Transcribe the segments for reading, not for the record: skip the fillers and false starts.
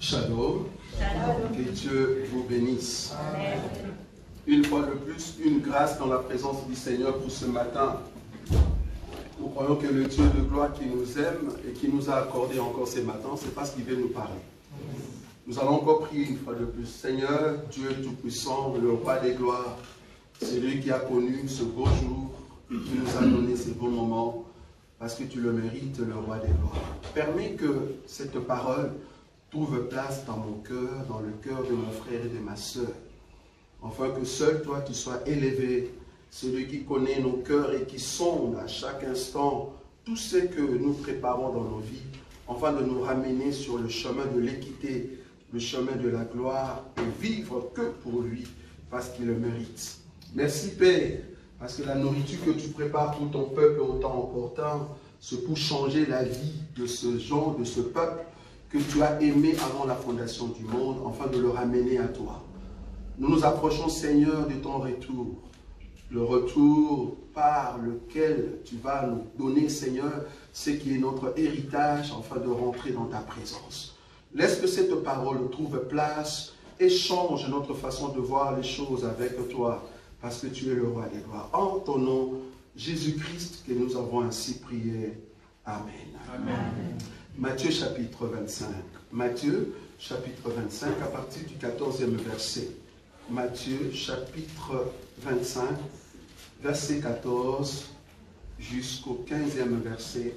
Shalom. Shalom. Que Dieu vous bénisse. Amen. Une fois de plus, une grâce dans la présence du Seigneur pour ce matin. Nous croyons que le Dieu de gloire qui nous aime et qui nous a accordé encore ce matin, c'est parce qu'il veut nous parler. Nous allons encore prier une fois de plus. Seigneur, Dieu Tout-Puissant, le roi des gloires, c'est lui qui a connu ce beau jour et qui nous a donné ces beaux moments, parce que tu le mérites, le roi des gloires. Permets que cette parole trouve place dans mon cœur, dans le cœur de mon frère et de ma soeur, afin que seul toi tu sois élevé, celui qui connaît nos cœurs et qui sonde à chaque instant tout ce que nous préparons dans nos vies, afin de nous ramener sur le chemin de l'équité, le chemin de la gloire, et vivre que pour lui, parce qu'il le mérite. Merci Père, parce que la nourriture que tu prépares pour ton peuple au temps opportun, c'est pour changer la vie de ce genre, de ce peuple que tu as aimé avant la fondation du monde, afin de le ramener à toi. Nous nous approchons, Seigneur, de ton retour. Le retour par lequel tu vas nous donner, Seigneur, ce qui est notre héritage, afin de rentrer dans ta présence. Laisse que cette parole trouve place et change notre façon de voir les choses avec toi, parce que tu es le roi des gloires. En ton nom, Jésus-Christ, que nous avons ainsi prié. Amen. Amen. Matthieu chapitre 25. Matthieu chapitre 25 à partir du 14e verset. Matthieu chapitre 25, verset 14 jusqu'au 15e verset.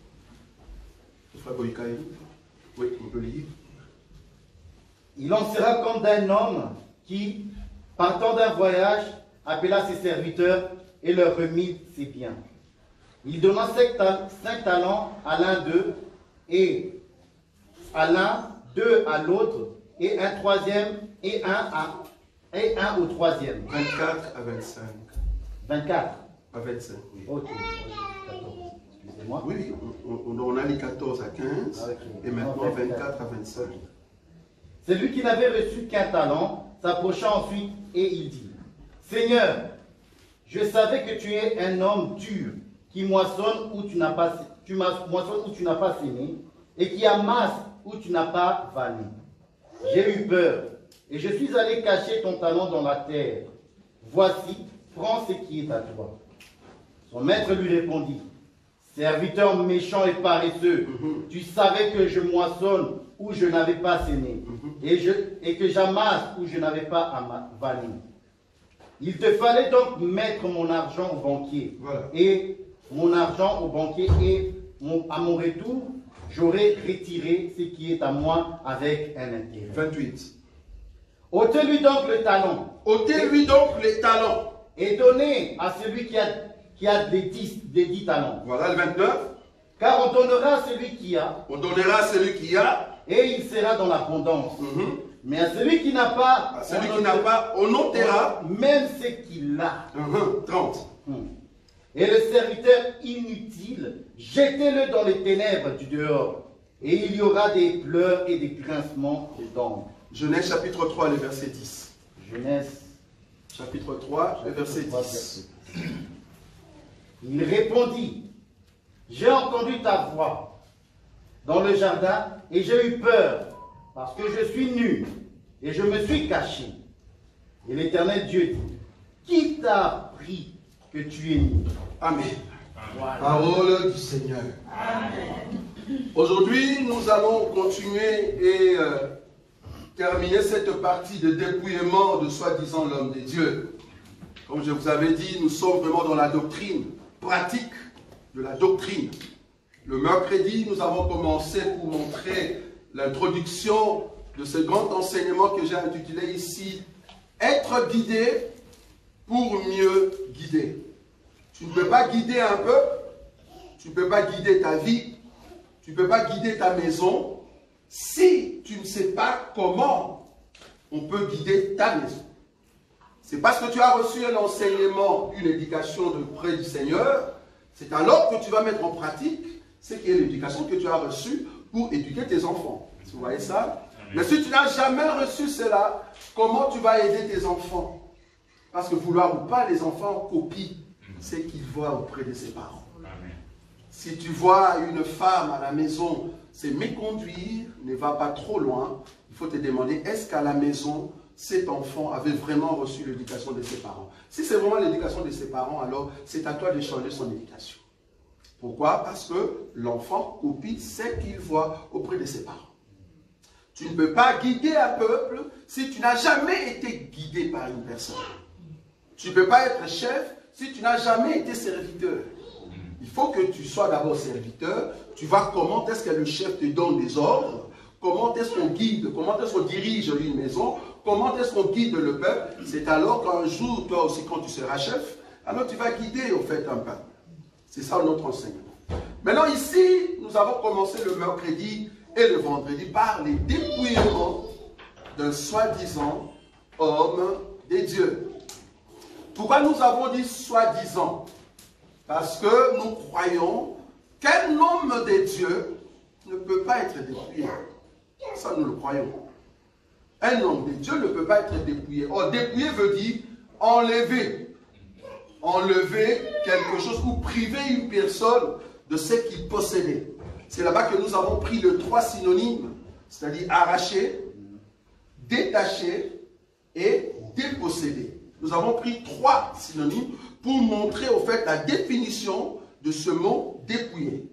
Frère Boïkaï, oui, on peut lire. Il en sera comme d'un homme qui, partant d'un voyage, appela ses serviteurs et leur remit ses biens. Il donna 5 talents à l'un d'eux, et à l'un, 2 à l'autre, et un troisième, et un au troisième. 24 à 25. 24. À 25, oui. Ok. Excusez-moi. Oui, on a les 14 à 15, Ah, ok. et maintenant 24 à 25. Celui qui n'avait reçu qu'un talent s'approcha ensuite et il dit: Seigneur, je savais que tu es un homme dur, qui moissonne où tu n'as pas sémé, et qui amasse où tu n'as pas vanné. J'ai eu peur, et je suis allé cacher ton talent dans la terre. Voici, prends ce qui est à toi. Son maître lui répondit: Serviteur méchant et paresseux, tu savais que je moissonne où je n'avais pas sémé, et que j'amasse où je n'avais pas vanné. Il te fallait donc mettre mon argent au banquier, Voilà. et mon argent au banquier, et à mon retour, j'aurai retiré ce qui est à moi avec un intérêt. 28. Ôtez-lui donc le talent, Ôtez-lui donc les talents. et donnez à celui qui a les 10 talents. Voilà le 29. Car on donnera à celui qui a, On donnera à celui qui a. et il sera dans l'abondance. Mais à celui qui n'a pas, À celui qui n'a pas, on ôtera. même ce qu'il a. 30. Et le serviteur inutile, jetez-le dans les ténèbres du dehors, et il y aura des pleurs et des grincements de dents. Genèse chapitre 3, le verset 10. Genèse. Chapitre 3, le verset 10. Il répondit: J'ai entendu ta voix dans le jardin, et j'ai eu peur, parce que je suis nu, et je me suis caché. Et l'Éternel Dieu dit: Qui t'a appris que tu es nu? Amen. Voilà. Parole du Seigneur. Aujourd'hui, nous allons continuer et terminer cette partie de dépouillement de soi-disant l'homme de Dieu. Comme je vous avais dit, nous sommes vraiment dans la doctrine, pratique de la doctrine. Le mercredi, nous avons commencé pour montrer l'introduction de ce grand enseignement que j'ai intitulé ici « Être guidé pour mieux guider ». Tu ne peux pas guider un peuple, tu ne peux pas guider ta vie, tu ne peux pas guider ta maison si tu ne sais pas comment on peut guider ta maison. C'est parce que tu as reçu un enseignement, une éducation de près du Seigneur, c'est alors que tu vas mettre en pratique ce qui est l'éducation que tu as reçue pour éduquer tes enfants. Vous voyez ça? Mais si tu n'as jamais reçu cela, comment tu vas aider tes enfants? Parce que vouloir ou pas, les enfants copient ce qu'ils voient auprès de ses parents. Si tu vois une femme à la maison c'est méconduire, ne va pas trop loin. Il faut te demander, est-ce qu'à la maison, cet enfant avait vraiment reçu l'éducation de ses parents? Si c'est vraiment l'éducation de ses parents, alors c'est à toi de changer son éducation. Pourquoi? Parce que l'enfant copie ce qu'il voit auprès de ses parents. Tu ne peux pas guider un peuple si tu n'as jamais été guidé par une personne. Tu ne peux pas être chef si tu n'as jamais été serviteur. Il faut que tu sois d'abord serviteur. Tu vois comment est-ce que le chef te donne des ordres, comment est-ce qu'on guide, comment est-ce qu'on dirige une maison, comment est-ce qu'on guide le peuple. C'est alors qu'un jour, toi aussi, quand tu seras chef, alors tu vas guider au fait un peuple. C'est ça notre enseignement. Maintenant ici, nous avons commencé le mercredi et le vendredi par les dépouillements d'un soi-disant homme de Dieu. Pourquoi nous avons dit soi-disant? Parce que nous croyons qu'un homme de Dieu ne peut pas être dépouillé. Ça, nous le croyons. Un homme de Dieu ne peut pas être dépouillé. Or, dépouiller veut dire enlever. Enlever quelque chose ou priver une personne de ce qu'il possédait. C'est là-bas que nous avons pris les 3 synonymes, c'est-à-dire arracher, détacher et déposséder. Nous avons pris 3 synonymes pour montrer au fait la définition de ce mot dépouiller.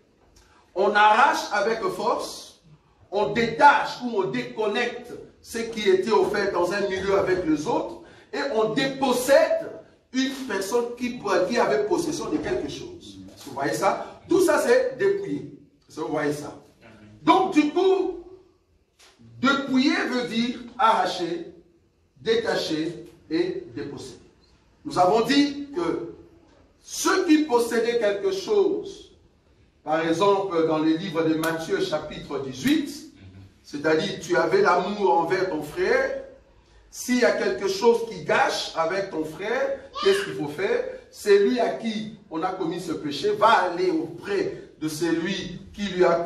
On arrache avec force, on détache ou on déconnecte ce qui était au fait dans un milieu avec les autres et on dépossède une personne qui avait possession de quelque chose. Vous voyez ça? Tout ça c'est dépouiller. Vous voyez ça? Donc du coup, dépouiller veut dire arracher, détacher et déposséder. Nous avons dit que ceux qui possédaient quelque chose, par exemple dans le livre de Matthieu chapitre 18, c'est-à-dire tu avais l'amour envers ton frère, s'il y a quelque chose qui gâche avec ton frère, qu'est-ce qu'il faut faire? Celui à qui on a commis ce péché va aller auprès de celui qui lui a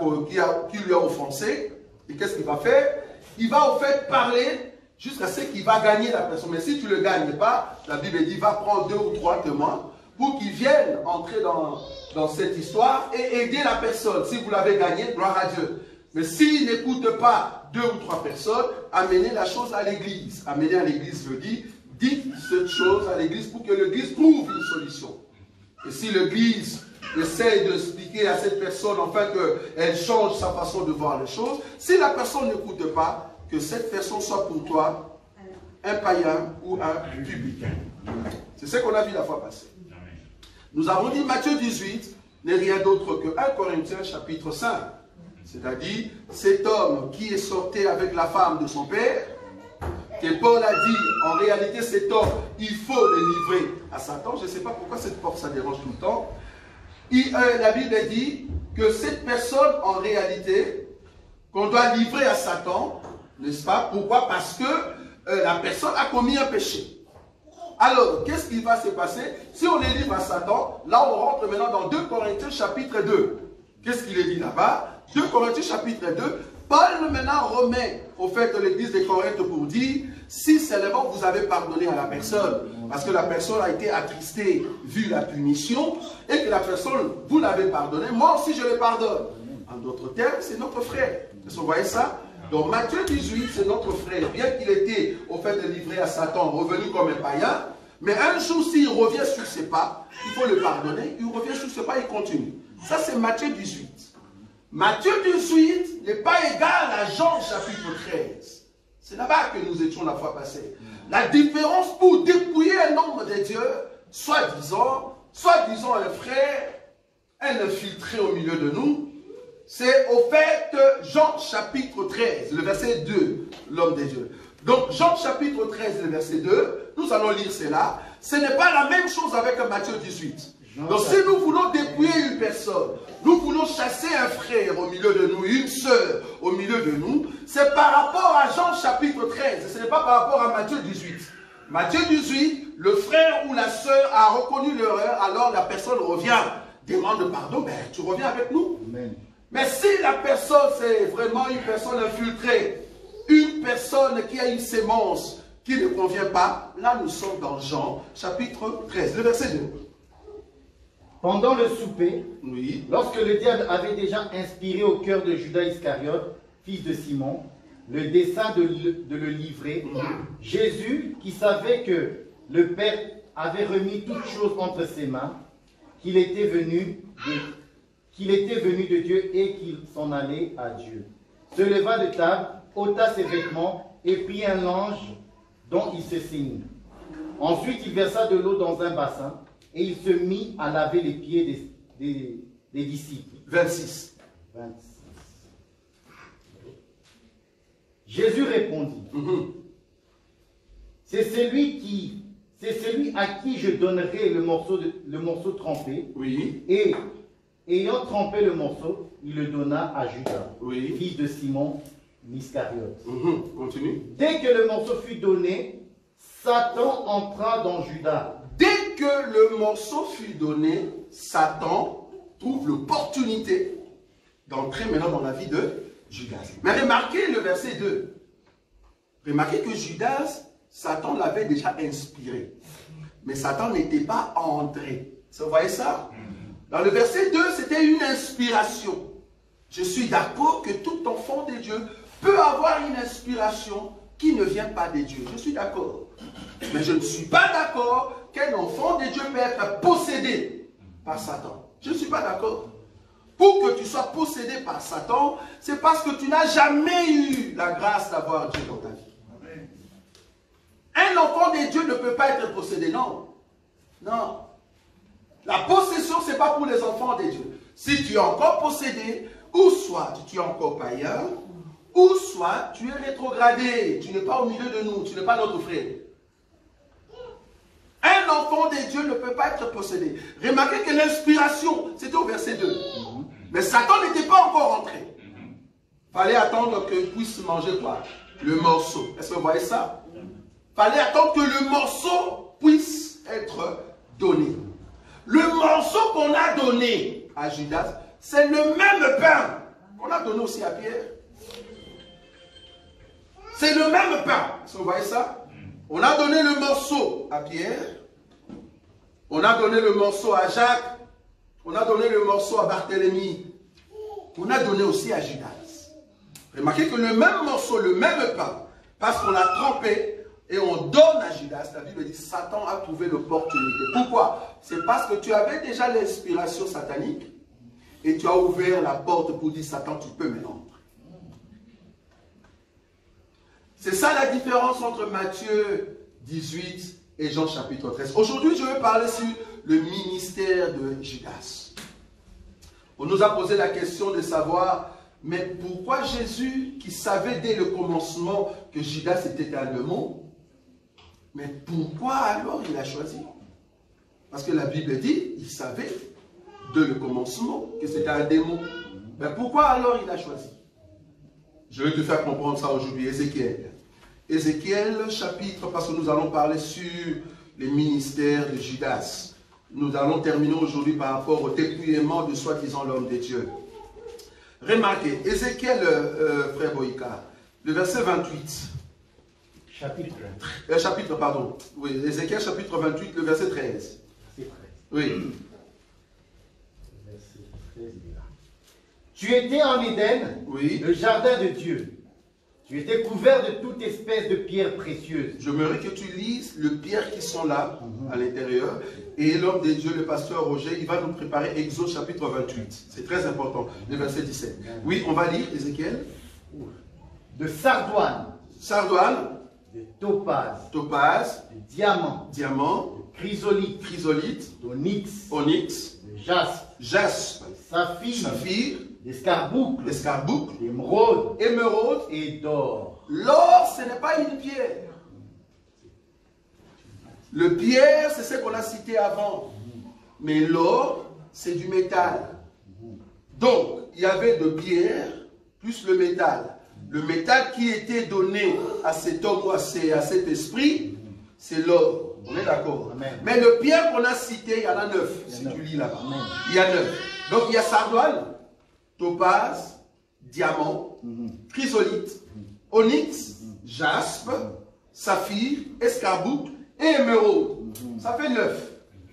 offensé. Et qu'est-ce qu'il va faire? Il va au fait parler jusqu'à ce qu'il va gagner la personne. Mais si tu ne le gagnes pas, la Bible dit, va prendre 2 ou 3 témoins pour qu'ils viennent entrer dans cette histoire et aider la personne. Si vous l'avez gagné, gloire à Dieu. Mais s'il n'écoute pas 2 ou 3 personnes, amenez la chose à l'église. Amener à l'église veut dire, dites cette chose à l'église pour que l'église trouve une solution. Et si l'église essaie d'expliquer à cette personne afin qu'elle change sa façon de voir les choses, si la personne n'écoute pas, que cette personne soit pour toi un païen ou un publicain. C'est ce qu'on a vu la fois passée. Nous avons dit Matthieu 18 n'est rien d'autre que 1 Corinthiens chapitre 5. C'est-à-dire cet homme qui est sorti avec la femme de son père, que Paul a dit, en réalité cet homme, il faut le livrer à Satan. Je ne sais pas pourquoi cette porte ça dérange tout le temps. La Bible dit que cette personne, en réalité, qu'on doit livrer à Satan, n'est-ce pas? Pourquoi? Parce que la personne a commis un péché. Alors, qu'est-ce qui va se passer? Si on les livre à Satan, là on rentre maintenant dans 2 Corinthiens chapitre 2. Qu'est-ce qu'il est dit là-bas? 2 Corinthiens chapitre 2. Paul maintenant remet au fait de l'église de Corinthe pour dire, si seulement vous avez pardonné à la personne, parce que la personne a été attristée vu la punition, et que la personne, vous l'avez pardonné, moi aussi je le pardonne. En d'autres termes, c'est notre frère. Est-ce que vous voyez ça? Donc Matthieu 18, c'est notre frère. Bien qu'il était au fait de livrer à Satan, revenu comme un païen, mais un jour s'il revient sur ses pas, il faut le pardonner, il revient sur ses pas, il continue. Ça c'est Matthieu 18. Matthieu 18 n'est pas égal à Jean chapitre 13. C'est là-bas que nous étions la fois passée. La différence pour dépouiller un homme de Dieu, soi-disant un frère, un infiltré au milieu de nous, c'est au fait Jean chapitre 13, le verset 2, l'homme de Dieu. Donc Jean chapitre 13, le verset 2, nous allons lire cela. Ce n'est pas la même chose avec Matthieu 18. Donc si nous voulons dépouiller une personne, nous voulons chasser un frère au milieu de nous, une sœur au milieu de nous, c'est par rapport à Jean chapitre 13, ce n'est pas par rapport à Matthieu 18. Matthieu 18, le frère ou la sœur a reconnu l'erreur, alors la personne revient, demande pardon, ben tu reviens avec nous. Amen. Mais si la personne c'est vraiment une personne infiltrée, une personne qui a une sémence qui ne convient pas, là nous sommes dans Jean chapitre 13, le verset 2. Pendant le souper, Oui. lorsque le diable avait déjà inspiré au cœur de Judas Iscariote, fils de Simon, le dessein de le livrer, Jésus, qui savait que le Père avait remis toutes choses entre ses mains, qu'il était venu de Dieu et qu'il s'en allait à Dieu, se leva de table, ôta ses vêtements et prit un linge dont il se ceignit. Ensuite, il versa de l'eau dans un bassin et il se mit à laver les pieds des disciples. 26. 26. Jésus répondit, c'est celui à qui je donnerai le morceau trempé. Oui. Et ayant trempé le morceau, il le donna à Judas, Oui. fils de Simon Iscariote. Continue. Dès que le morceau fut donné, Satan entra dans Judas. Dès que le morceau fut donné, Satan trouve l'opportunité d'entrer maintenant dans la vie de Judas. Mais remarquez le verset 2. Remarquez que Judas, Satan l'avait déjà inspiré. Mais Satan n'était pas entré. Vous voyez ça? Dans le verset 2, c'était une inspiration. Je suis d'accord que tout enfant de Dieu peut avoir une inspiration qui ne vient pas de Dieu. Je suis d'accord. Mais je ne suis pas d'accord qu'un enfant de Dieu peut être possédé par Satan. Je ne suis pas d'accord. Pour que tu sois possédé par Satan, c'est parce que tu n'as jamais eu la grâce d'avoir Dieu dans ta vie. Un enfant de Dieu ne peut pas être possédé, non. Non. La possession, ce n'est pas pour les enfants de Dieu. Si tu es encore possédé, ou soit tu es encore païen, ou soit tu es rétrogradé, tu n'es pas au milieu de nous, tu n'es pas notre frère. Un enfant de Dieu ne peut pas être possédé. Remarquez que l'inspiration, c'était au verset 2. Mais Satan n'était pas encore entré. Il fallait attendre qu'il puisse manger quoi? Le morceau. Est-ce que vous voyez ça? Il fallait attendre que le morceau puisse être donné. Le morceau qu'on a donné à Judas, c'est le même pain qu'on a donné aussi à Pierre. C'est le même pain. Est-ce que vous voyez ça? On a donné le morceau à Pierre. On a donné le morceau à Jacques. On a donné le morceau à Barthélemy. On a donné aussi à Judas. Remarquez que le même morceau, le même pain, parce qu'on l'a trempé et on donne à Judas, la Bible dit Satan a trouvé l'opportunité. Pourquoi? C'est parce que tu avais déjà l'inspiration satanique et tu as ouvert la porte pour dire Satan, tu peux maintenant. C'est ça la différence entre Matthieu 18 et Jean chapitre 13. Aujourd'hui, je vais parler sur le ministère de Judas. On nous a posé la question de savoir, mais pourquoi Jésus, qui savait dès le commencement que Judas était un démon, mais pourquoi alors il a choisi? Parce que la Bible dit, il savait dès le commencement que c'était un démon. Mais pourquoi alors il a choisi? Je vais te faire comprendre ça aujourd'hui. Ézéchiel. Ézéchiel chapitre, parce que nous allons parler sur les ministères de Judas. Nous allons terminer aujourd'hui par rapport au dépouillement de soi-disant l'homme de Dieu. Remarquez, Ézéchiel, frère Boïka, le verset 28. Chapitre, pardon. Oui, Ézéchiel chapitre 28, le verset 13. Oui. Tu étais en Éden, oui, le jardin de Dieu. Tu étais couvert de toute espèce de pierres précieuses. J'aimerais que tu lises les pierres qui sont là, à l'intérieur. Et l'homme de Dieu, le pasteur Roger, il va nous préparer Exode chapitre 28. C'est très important, le verset 17. Oui, on va lire, Ézéchiel. De sardoine. Sardoine. De topaz. Topaz. De diamant. Diamant. De chrysolite. Chrysolite. D'onyx. Onyx. De jaspe. Jaspe. Saphir. Saphir. D'escarboucle. Escarboucle. D'émeraude. Émeraude. Et d'or. L'or, ce n'est pas une pierre. Le pierre, c'est ce qu'on a cité avant. Mais l'or, c'est du métal. Donc, il y avait de pierre plus le métal. Le métal qui était donné à cet homme ou à cet esprit, c'est l'or. On est d'accord? Mais le pierre qu'on a cité, il y en a 9. Si tu lis là-bas. Il y a 9. Donc, il y a sardoine, topaz, diamant, chrysolite, onyx, jaspe, saphir, escarboucle et émeraude. Ça fait 9.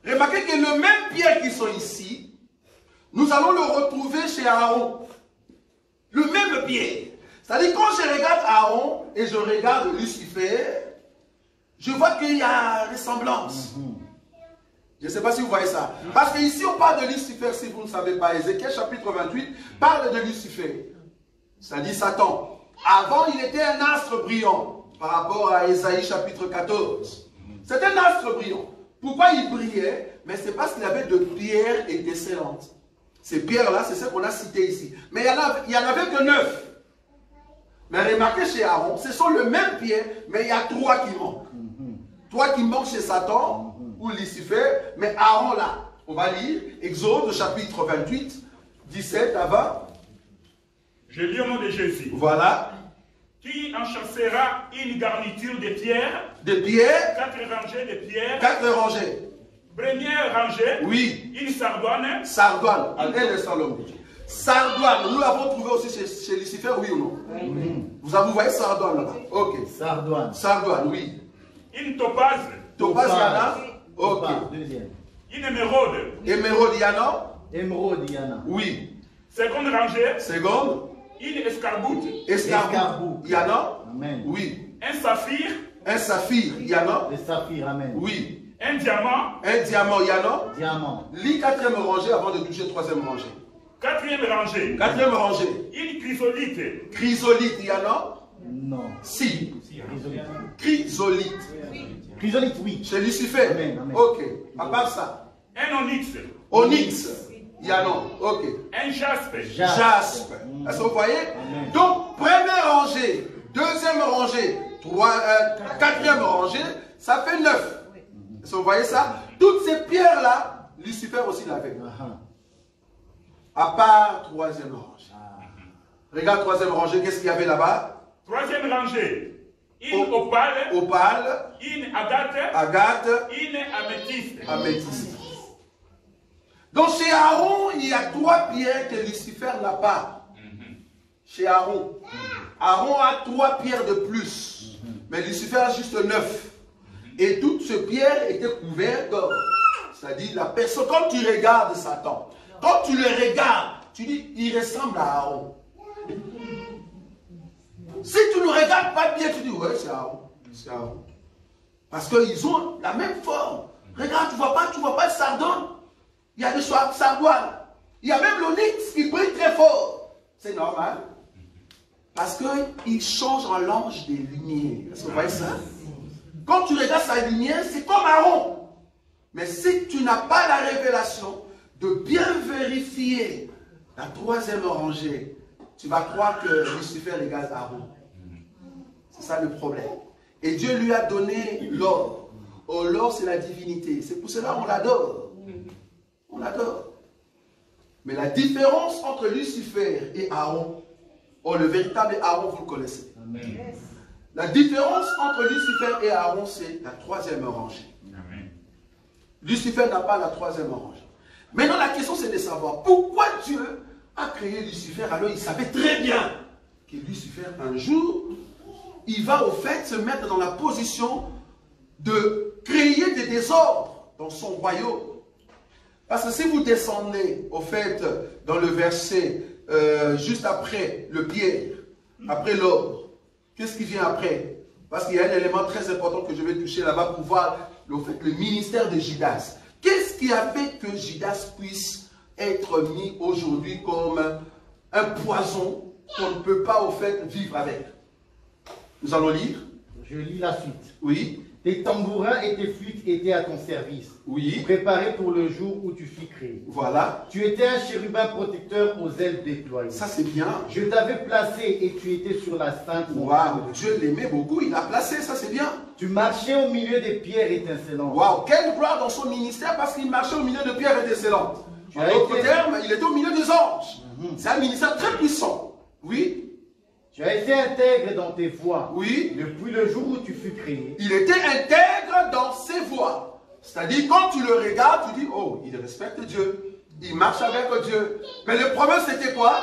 Remarquez que le même pierre qui sont ici, nous allons le retrouver chez Aaron. Le même pierre. C'est-à-dire quand je regarde Aaron et je regarde Lucifer, je vois qu'il y a ressemblance. Je ne sais pas si vous voyez ça. Parce qu'ici on parle de Lucifer, si vous ne savez pas. Ézéchiel chapitre 28 parle de Lucifer. C'est-à-dire Satan. Avant il était un astre brillant par rapport à Ésaïe chapitre 14. C'était un astre brillant. Pourquoi il brillait? Mais c'est parce qu'il avait de pierres étincelantes. Ces pierres-là, c'est ce qu'on a cité ici. Mais il n'y en avait que 9. Mais remarquez chez Aaron, ce sont le même pierre, mais il y a 3 qui manquent. 3 qui manquent chez Satan ou Lucifer, mais Aaron là. On va lire Exode chapitre 28, 17 à 20. Je lis au nom de Jésus. Voilà. Qui enchâssera une garniture de pierres, 4 rangées de pierres, 4 rangées. Première rangée, Oui. une sardoine. Sardoine. Allez, le salon. Sardoine, nous l'avons trouvé aussi chez Lucifer, oui ou non? Vous voyez Sardoine là-bas? Ok. Sardoine. Sardoine, oui. Une topaze. Topaz, il y en a? Ok. Deuxième. Une émeraude. Émeraude, il y en a? Émeraude, il y en a. Oui. Seconde rangée, Seconde. une escarboucle. Escarboucle. Il y en a? Amen. Oui. Un saphir. Un saphir, il y en a? Le saphir, amen. Oui. Un diamant. Un diamant, il y en a? Diamant. Lis 4e rangée avant de toucher 3e rangée. Quatrième rangée, 4e rangée. une chrysolite. Chrysolite, il y en a? Non. Si. Chrysolite. Chrysolite. Chrysolite, oui. Chez Lucifer? Amen, amen. Ok. À part ça. Un onyx. Onyx. Il y en a. Ok. Un jaspe. Jaspe. Est-ce que vous voyez? Amen. Donc, première rangée, deuxième rangée, 4e rangée, ça fait 9. Est-ce que vous voyez ça? Toutes ces pierres-là, Lucifer aussi l'avait. À part 3e rangée. Regarde 3e rangée, qu'est-ce qu'il y avait là-bas? Troisième rangée, une opale, Opale, une agate, agate, une améthyste. améthyste. Donc chez Aaron, il y a 3 pierres que Lucifer n'a pas. Chez Aaron. Aaron a 3 pierres de plus. Mais Lucifer a juste 9. Et toutes ces pierres étaient couvertes d'or. C'est-à-dire, la personne, quand tu regardes Satan, quand tu le regardes, tu dis, il ressemble à Aaron. Si tu ne regardes pas bien, tu dis, ouais, c'est Aaron. C'est Aaron. Parce qu'ils ont la même forme. Regarde, tu vois pas le sardone. Il y a des sardoines. Il y a même l'onyx qui brille très fort. C'est normal. Parce qu'il change en l'ange des lumières. Est-ce que vous voyez ça? Quand tu regardes sa lumière, c'est comme Aaron. Mais si tu n'as pas la révélation de bien vérifier la 3e rangée, tu vas croire que Lucifer égale Aaron. C'est ça le problème. Et Dieu lui a donné l'or. Oh, l'or, c'est la divinité. C'est pour cela qu'on l'adore. On l'adore. Mais la différence entre Lucifer et Aaron, oh, le véritable Aaron, vous le connaissez. Amen. La différence entre Lucifer et Aaron, c'est la 3e rangée. Amen. Lucifer n'a pas la 3e rangée. Maintenant, la question, c'est de savoir pourquoi Dieu a créé Lucifer. Alors, il savait très bien que Lucifer, un jour, il va au fait se mettre dans la position de créer des désordres dans son royaume. Parce que si vous descendez, au fait, dans le verset juste après le pierre, après l'or, qu'est-ce qui vient après? Parce qu'il y a un élément très important que je vais toucher là-bas pour voir le ministère de Judas. Qu'est-ce qui a fait que Judas puisse être mis aujourd'hui comme un poison qu'on ne peut pas au fait vivre avec? Nous allons lire. Je lis la suite. Oui. Tes tambourins et tes flûtes étaient à ton service, Oui. préparés pour le jour où tu fus créé. Voilà. Tu étais un chérubin protecteur aux ailes déployées. Ça c'est bien. Je t'avais placé et tu étais sur la sainte montagne. Waouh. Dieu l'aimait beaucoup. Il l'a placé. Ça c'est bien. Tu marchais au milieu des pierres étincelantes. Waouh. Quelle gloire dans son ministère parce qu'il marchait au milieu de pierres étincelantes. En d'autres termes, il était au milieu des anges. C'est un ministère très puissant. Oui. Tu as été intègre dans tes voies. Oui. Depuis le jour où tu fus créé. Il était intègre dans ses voies. C'est-à-dire, quand tu le regardes, tu dis, oh, il respecte Dieu. Il marche avec Dieu. Mais le problème, c'était quoi?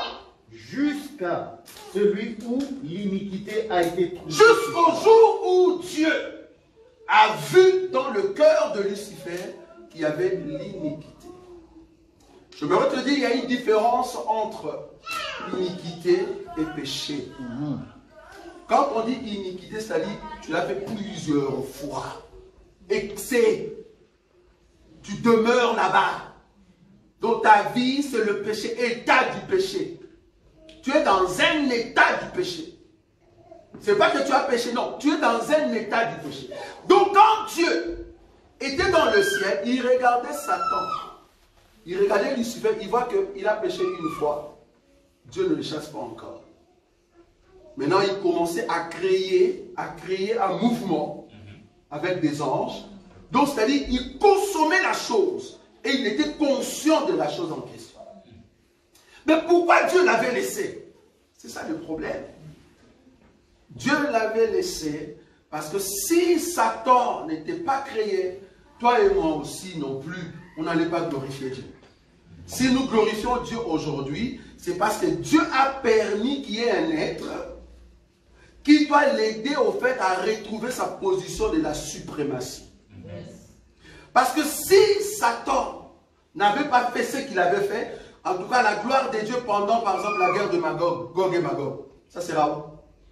Jusqu'à celui où l'iniquité a été trouvée. Jusqu'au jour où Dieu a vu dans le cœur de Lucifer qu'il y avait l'iniquité. Je me te dire, il y a une différence entre iniquité et péché. Quand on dit iniquité, c'est-à-dire tu l'as fait plusieurs fois. Excès. Tu demeures là-bas. Donc ta vie, c'est le péché, état du péché. Tu es dans un état du péché. Ce n'est pas que tu as péché, non. Tu es dans un état du péché. Donc quand Dieu était dans le ciel, il regardait Satan. Il regardait Lucifer, il voit qu'il a péché une fois. Dieu ne le chasse pas encore. Maintenant, il commençait à créer un mouvement avec des anges. Donc, c'est-à-dire, il consommait la chose. Et il était conscient de la chose en question. Mais pourquoi Dieu l'avait laissé? C'est ça le problème. Dieu l'avait laissé parce que si Satan n'était pas créé, toi et moi aussi non plus, on n'allait pas glorifier Dieu. Si nous glorifions Dieu aujourd'hui, c'est parce que Dieu a permis qu'il y ait un être qui doit l'aider au fait à retrouver sa position de la suprématie. Parce que si Satan n'avait pas fait ce qu'il avait fait, en tout cas la gloire de Dieu pendant par exemple la guerre de Gog et Magog, ça sera où?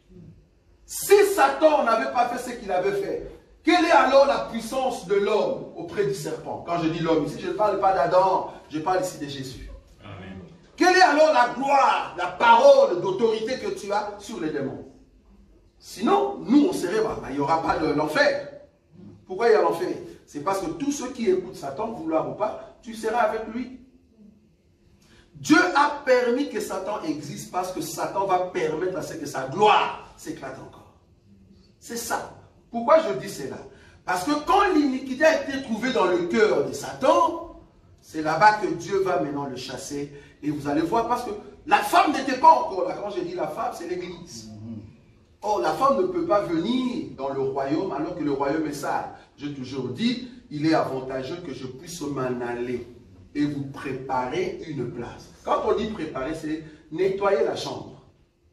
Si Satan n'avait pas fait ce qu'il avait fait, quelle est alors la puissance de l'homme auprès du serpent? Quand je dis l'homme ici, je ne parle pas d'Adam, je parle ici de Jésus. Amen. Quelle est alors la gloire, la parole d'autorité que tu as sur les démons? Sinon, nous on serait, il n'y aura pas l'enfer. Pourquoi il y a l'enfer? C'est parce que tous ceux qui écoutent Satan, vouloir ou pas, tu seras avec lui. Dieu a permis que Satan existe parce que Satan va permettre à ce que sa gloire s'éclate encore. C'est ça. Pourquoi je dis cela? Parce que quand l'iniquité a été trouvée dans le cœur de Satan, c'est là-bas que Dieu va maintenant le chasser. Et vous allez voir, parce que la femme n'était pas encore là. Quand je dis la femme, c'est l'église. Or, la femme ne peut pas venir dans le royaume alors que le royaume est sale. J'ai toujours dit, il est avantageux que je puisse m'en aller et vous préparer une place. Quand on dit préparer, c'est nettoyer la chambre.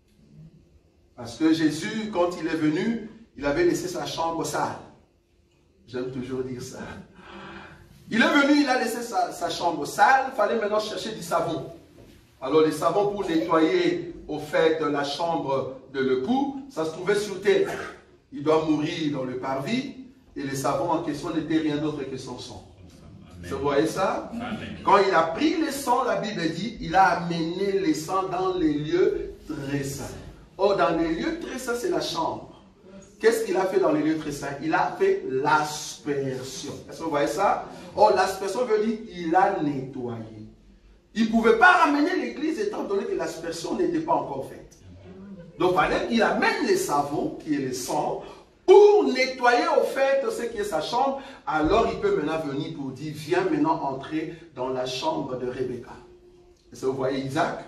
Parce que Jésus, quand il est venu, il avait laissé sa chambre sale. J'aime toujours dire ça. Il est venu, il a laissé sa chambre sale. Il fallait maintenant chercher du savon. Alors les savons pour nettoyer au fait la chambre de l'époux, ça se trouvait sur terre. Il doit mourir dans le parvis. Et les savons en question n'étaient rien d'autre que son sang. Amen. Vous voyez ça? Amen. Quand il a pris les sangs, la Bible dit, il a amené les sangs dans les lieux très saints. Or, dans les lieux très saints, c'est la chambre. Qu'est-ce qu'il a fait dans les lieux très saints? Il a fait l'aspersion. Est-ce que vous voyez ça? Or, l'aspersion veut dire qu'il a nettoyé. Il ne pouvait pas ramener l'église étant donné que l'aspersion n'était pas encore faite. Donc, il fallait qu'il amène les savons, qui est le sang, pour nettoyer au fait ce qui est sa chambre. Alors, il peut maintenant venir pour dire, viens maintenant entrer dans la chambre de Rebecca. Est-ce que vous voyez Isaac?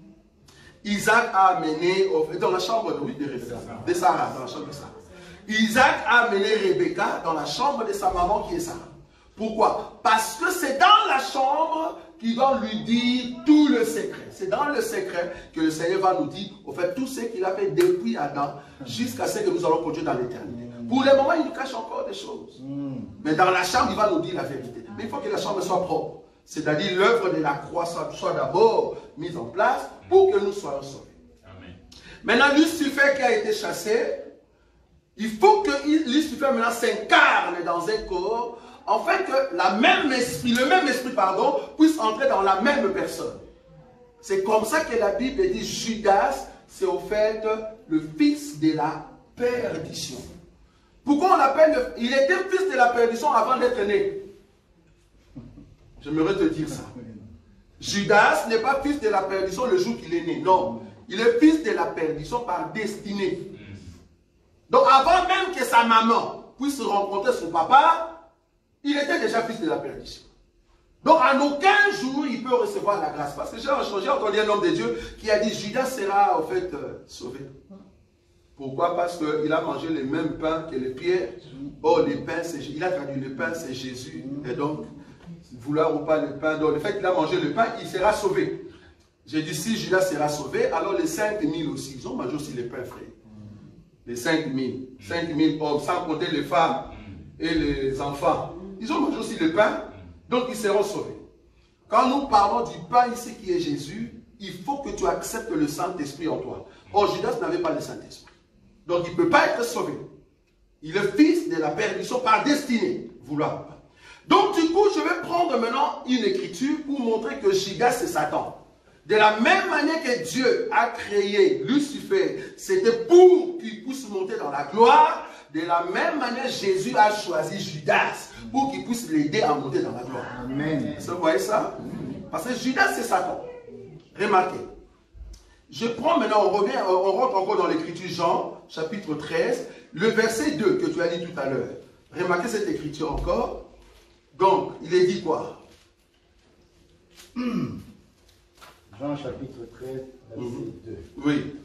Isaac a amené, dans la chambre de Rebecca, de Sarah, dans la chambre de Sarah. Isaac a amené Rebecca dans la chambre de sa maman qui est Sarah. Pourquoi? Parce que c'est dans la chambre qu'il va lui dire tout le secret. C'est dans le secret que le Seigneur va nous dire, au fait, tout ce qu'il a fait depuis Adam, jusqu'à ce que nous allons conduire dans l'éternité. Pour le moment, il nous cache encore des choses. Mais dans la chambre, il va nous dire la vérité. Mais il faut que la chambre soit propre. C'est-à-dire l'œuvre de la croix soit d'abord mise en place pour que nous soyons sauvés. Amen. Maintenant, Lucifer qui a été chassé, il faut que Lucifer maintenant s'incarne dans un corps, afin que le même esprit, puisse entrer dans la même personne. C'est comme ça que la Bible dit Judas, c'est au fait le fils de la perdition. Pourquoi on l'appelle, il était fils de la perdition avant d'être né. J'aimerais te dire ça. Judas n'est pas fils de la perdition le jour qu'il est né. Non. Il est fils de la perdition par destinée. Donc avant même que sa maman puisse rencontrer son papa, il était déjà fils de la perdition. Donc en aucun jour il peut recevoir la grâce. Parce que j'ai entendu un homme de Dieu qui a dit Judas sera en fait sauvé. Pourquoi? Parce qu'il a mangé les mêmes pains que les pierres. Oh, les pains, il a traduit le pain, c'est Jésus. Et donc, vouloir ou pas le pain, donc le fait qu'il a mangé le pain, il sera sauvé. J'ai dit, si Judas sera sauvé, alors les 5000 aussi, ils ont mangé aussi les pains frais. Les 5000 hommes, sans compter les femmes et les enfants. Ils ont mangé aussi le pain. Donc ils seront sauvés. Quand nous parlons du pain ici qui est Jésus, il faut que tu acceptes le Saint-Esprit en toi. Or, Judas n'avait pas le Saint-Esprit. Donc il ne peut pas être sauvé. Il est fils de la perdition par destinée. Vouloir. Donc du coup, je vais prendre maintenant une écriture pour montrer que Judas c'est Satan. De la même manière que Dieu a créé Lucifer, c'était pour qu'il puisse monter dans la gloire. De la même manière, Jésus a choisi Judas pour qu'il puisse l'aider à monter dans la gloire. Amen. Vous voyez ça? Parce que Judas, c'est Satan. Remarquez. Je prends maintenant, on rentre encore dans l'écriture Jean, chapitre 13, le verset 2 que tu as dit tout à l'heure. Remarquez cette écriture encore. Donc, il est dit quoi? Jean chapitre 13, verset 2. Oui.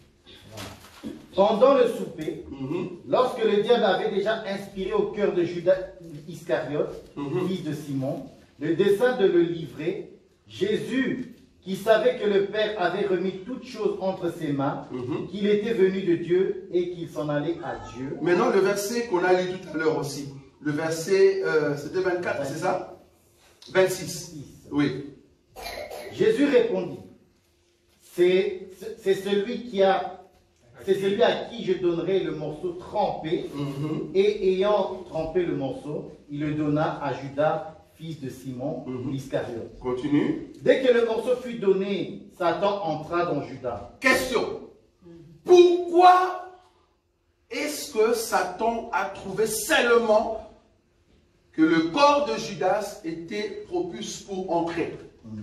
Pendant le souper, lorsque le diable avait déjà inspiré au cœur de Judas Iscariote, fils de Simon, le dessein de le livrer, Jésus, qui savait que le Père avait remis toutes choses entre ses mains, qu'il était venu de Dieu et qu'il s'en allait à Dieu. Maintenant, le verset qu'on a lu tout à l'heure aussi, le verset, c'était 24, c'est ça? 26. Oui. Jésus répondit, c'est celui à qui je donnerai le morceau trempé, et ayant trempé le morceau, il le donna à Judas, fils de Simon, l'Iscariote. Continue. Dès que le morceau fut donné, Satan entra dans Judas. Question. Pourquoi est-ce que Satan a trouvé seulement que le corps de Judas était propice pour entrer?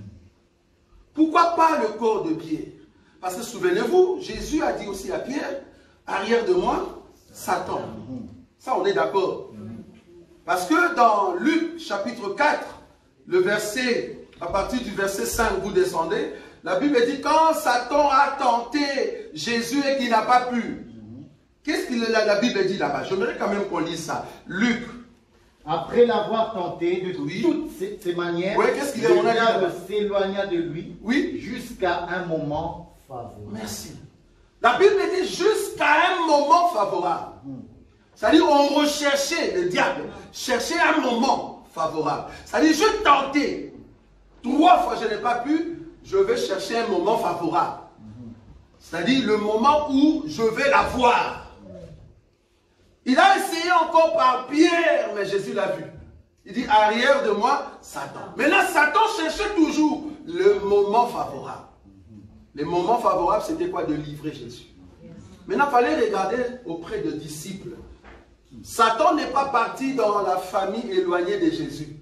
Pourquoi pas le corps de Pierre? Parce que souvenez-vous, Jésus a dit aussi à Pierre, arrière de moi, Satan. Ça, on est d'accord. Parce que dans Luc chapitre 4, le verset, à partir du verset 5, vous descendez, la Bible dit, quand Satan a tenté Jésus et qu'il n'a pas pu. Qu'est-ce que la Bible dit là-bas? J'aimerais quand même qu'on lise ça. Luc. Après l'avoir tenté de toutes ses manières, qu'est-ce qu'il le diable s'éloigna de lui jusqu'à un moment favorable. Merci. La Bible dit jusqu'à un moment favorable. C'est-à-dire on recherchait, le diable cherchait un moment favorable. C'est-à-dire je tentais. 3 fois je n'ai pas pu, je vais chercher un moment favorable. C'est-à-dire le moment où je vais la voir. Il a essayé encore par Pierre, mais Jésus l'a vu. Il dit, arrière de moi, Satan. Mais là, Satan cherchait toujours le moment favorable. Le moment favorable, c'était quoi? De livrer Jésus. Maintenant, il fallait regarder auprès des disciples. Satan n'est pas parti dans la famille éloignée de Jésus.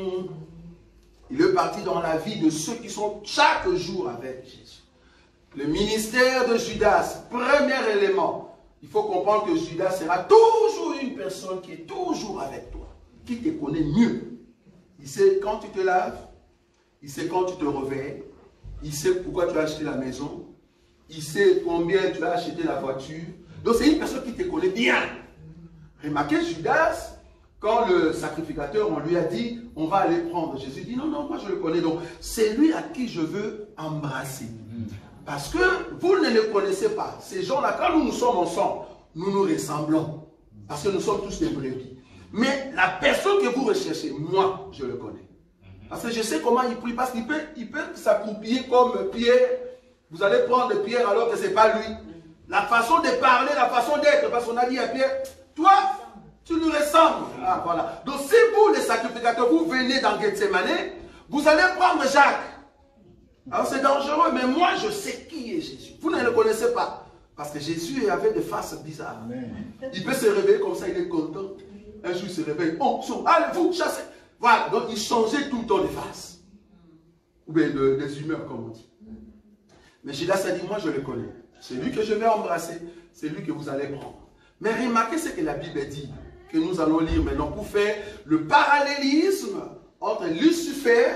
Il est parti dans la vie de ceux qui sont chaque jour avec Jésus. Le ministère de Judas, premier élément. Il faut comprendre que Judas sera toujours une personne qui est toujours avec toi, qui te connaît mieux. Il sait quand tu te laves, il sait quand tu te réveilles, il sait pourquoi tu as acheté la maison, il sait combien tu as acheté la voiture. Donc c'est une personne qui te connaît bien. Remarquez Judas, quand le sacrificateur, on lui a dit, on va aller prendre. Jésus dit, non, non, moi je le connais. Donc c'est lui à qui je veux embrasser. Parce que vous ne les connaissez pas. Ces gens-là, quand nous sommes ensemble, nous nous ressemblons. Parce que nous sommes tous des brebis. Mais la personne que vous recherchez, moi, je le connais. Parce que je sais comment il prie. Parce qu'il peut s'accroupir comme Pierre. Vous allez prendre Pierre alors que ce n'est pas lui. La façon de parler, la façon d'être. Parce qu'on a dit à Pierre, toi, tu nous ressembles. Ah, voilà. Donc si vous, les sacrificateurs, vous venez dans Gethsemane, vous allez prendre Jacques. Alors c'est dangereux, mais moi je sais qui est Jésus. Vous ne le connaissez pas. Parce que Jésus avait des faces bizarres. Amen. Il peut se réveiller comme ça, il est content. Un jour il se réveille, oh, allez vous chassez. Voilà, donc il changeait tout le temps de face. Ou bien des humeurs comme on dit. Mais Judas a dit, moi je le connais. C'est lui que je vais embrasser, c'est lui que vous allez prendre. Mais remarquez ce que la Bible dit, que nous allons lire maintenant pour faire le parallélisme entre Lucifer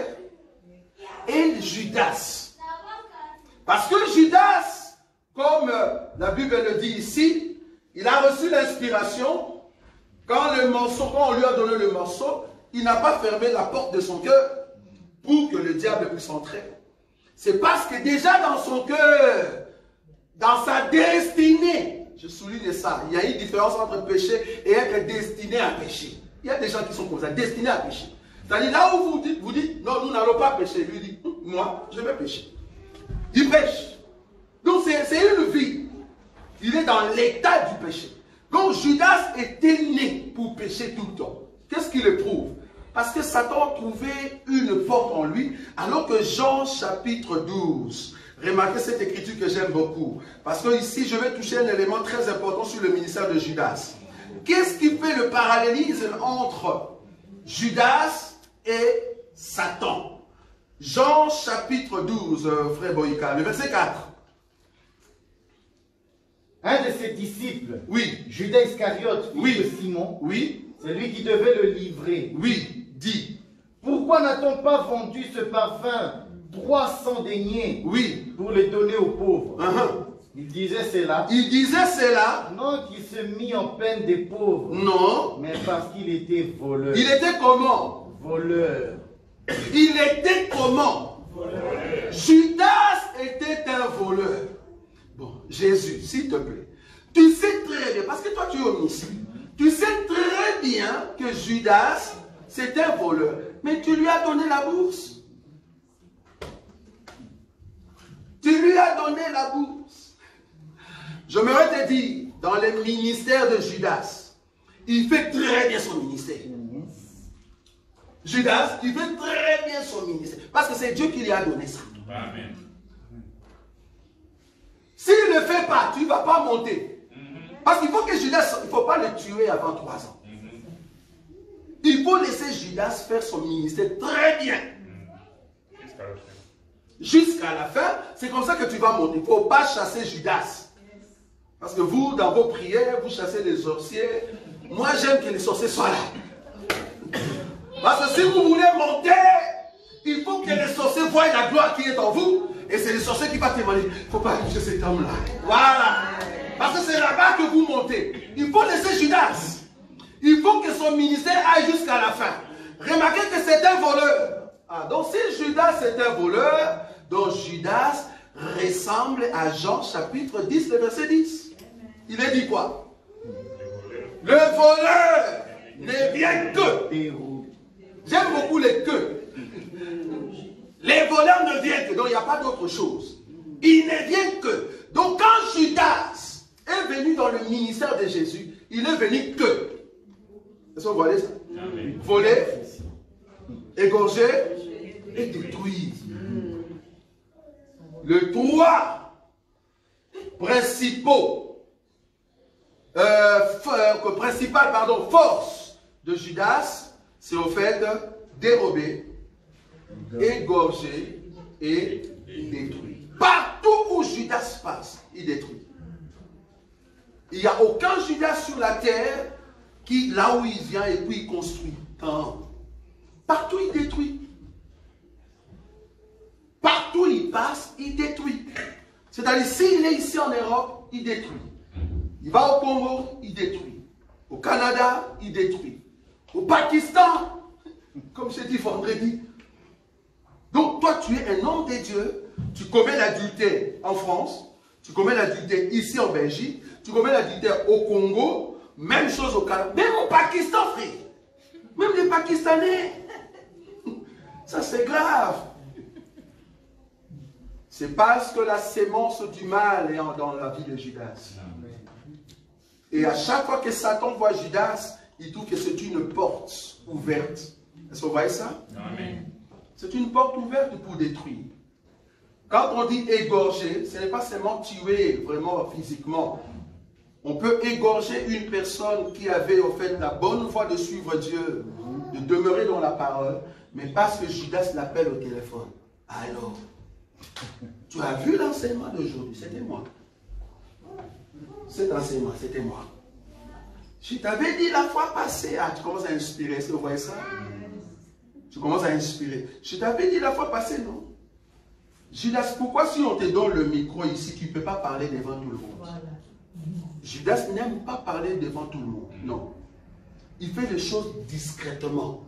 et Judas. Parce que Judas, comme la Bible le dit ici, il a reçu l'inspiration. Quand on lui a donné le morceau, il n'a pas fermé la porte de son cœur pour que le diable puisse entrer. C'est parce que déjà dans son cœur, dans sa destinée, je souligne ça, il y a une différence entre péché et être destiné à pécher. Il y a des gens qui sont comme ça, destinés à pécher. C'est-à-dire là où vous dites, non, nous n'allons pas pécher. Lui dit, moi, je vais pécher. Il pêche. Donc c'est une vie. Il est dans l'état du péché. Donc Judas était né pour pécher tout le temps. Qu'est-ce qui le prouve? Parce que Satan trouvait une porte en lui, alors que Jean chapitre 12, remarquez cette écriture que j'aime beaucoup, parce que ici je vais toucher un élément très important sur le ministère de Judas. Qu'est-ce qui fait le parallélisme entre Judas et Satan? Jean chapitre 12, frère Boïka, le verset 4. Un de ses disciples, oui, Judas Iscariote, fils de Simon, oui, c'est lui qui devait le livrer. Oui, dit. Pourquoi n'a-t-on pas vendu ce parfum 300 deniers pour le donner aux pauvres? Il disait cela. Il disait cela. Non qu'il se mit en peine des pauvres. Non. Mais parce qu'il était voleur. Il était comment? Voleur. Il était comment? Voleur. Judas était un voleur. Bon, Jésus, s'il te plaît. Tu sais très bien, parce que toi tu es omniscient. Tu sais très bien que Judas, c'est un voleur. Mais tu lui as donné la bourse. Tu lui as donné la bourse. Je me te dire, dans le ministère de Judas, il fait très bien son ministère. Judas, il fait très bien son ministère. Parce que c'est Dieu qui lui a donné ça. Amen. S'il ne le fait pas, tu ne vas pas monter. Parce qu'il faut que Judas, il ne faut pas le tuer avant 3 ans. Il faut laisser Judas faire son ministère très bien. Jusqu'à la fin, c'est comme ça que tu vas monter. Il ne faut pas chasser Judas. Parce que vous, dans vos prières, vous chassez les sorciers. Moi, j'aime que les sorciers soient là. Parce que si vous voulez monter, il faut que les sorciers voient la gloire qui est en vous. Et c'est les sorciers qui vont témoigner. Il ne faut pas toucher cet homme-là. Voilà. Parce que c'est là-bas que vous montez. Il faut laisser Judas. Il faut que son ministère aille jusqu'à la fin. Remarquez que c'est un voleur. Ah, donc si Judas est un voleur, donc Judas ressemble à Jean chapitre 10, le verset 10. Il est dit quoi? Le voleur ne vient que. J'aime beaucoup les que. Les voleurs ne viennent que. Donc il n'y a pas d'autre chose. Il ne vient que. Donc quand Judas est venu dans le ministère de Jésus, il est venu que. Est-ce que vous voyez ça? Voler, égorger et détruire. Le 3 principal, force de Judas, c'est au fait de dérober, égorger et détruire. Partout où Judas passe, il détruit. Il n'y a aucun Judas sur la terre qui, là où il vient et puis il construit. Non. Partout il détruit. Partout il passe, il détruit. C'est-à-dire, s'il est ici en Europe, il détruit. Il va au Congo, il détruit. Au Canada, il détruit. Au Pakistan, comme j'ai dit vendredi. Donc, toi, tu es un homme de Dieu. Tu commets l'adultère en France. Tu commets l'adultère ici en Belgique. Tu commets l'adultère au Congo. Même chose au Canada. Même au Pakistan, frère. Même les Pakistanais. Ça, c'est grave. C'est parce que la sémence du mal est dans la vie de Judas. Et à chaque fois que Satan voit Judas, il trouve que c'est une porte ouverte. Est-ce que vous voyez ça? C'est une porte ouverte pour détruire. Quand on dit égorger, ce n'est pas seulement tuer vraiment physiquement. On peut égorger une personne qui avait en fait la bonne foi de suivre Dieu, de demeurer dans la parole, mais parce que Judas l'appelle au téléphone. Alors, tu as vu l'enseignement d'aujourd'hui? C'était moi. Cet enseignement, c'était moi. Je t'avais dit la fois passée, ah, tu commences à inspirer, est-ce que vous voyez ça? Tu commences à inspirer. Je t'avais dit la fois passée, non? Judas, pourquoi si on te donne le micro ici, tu ne peux pas parler devant tout le monde? Voilà. Judas n'aime pas parler devant tout le monde, non. Il fait les choses discrètement.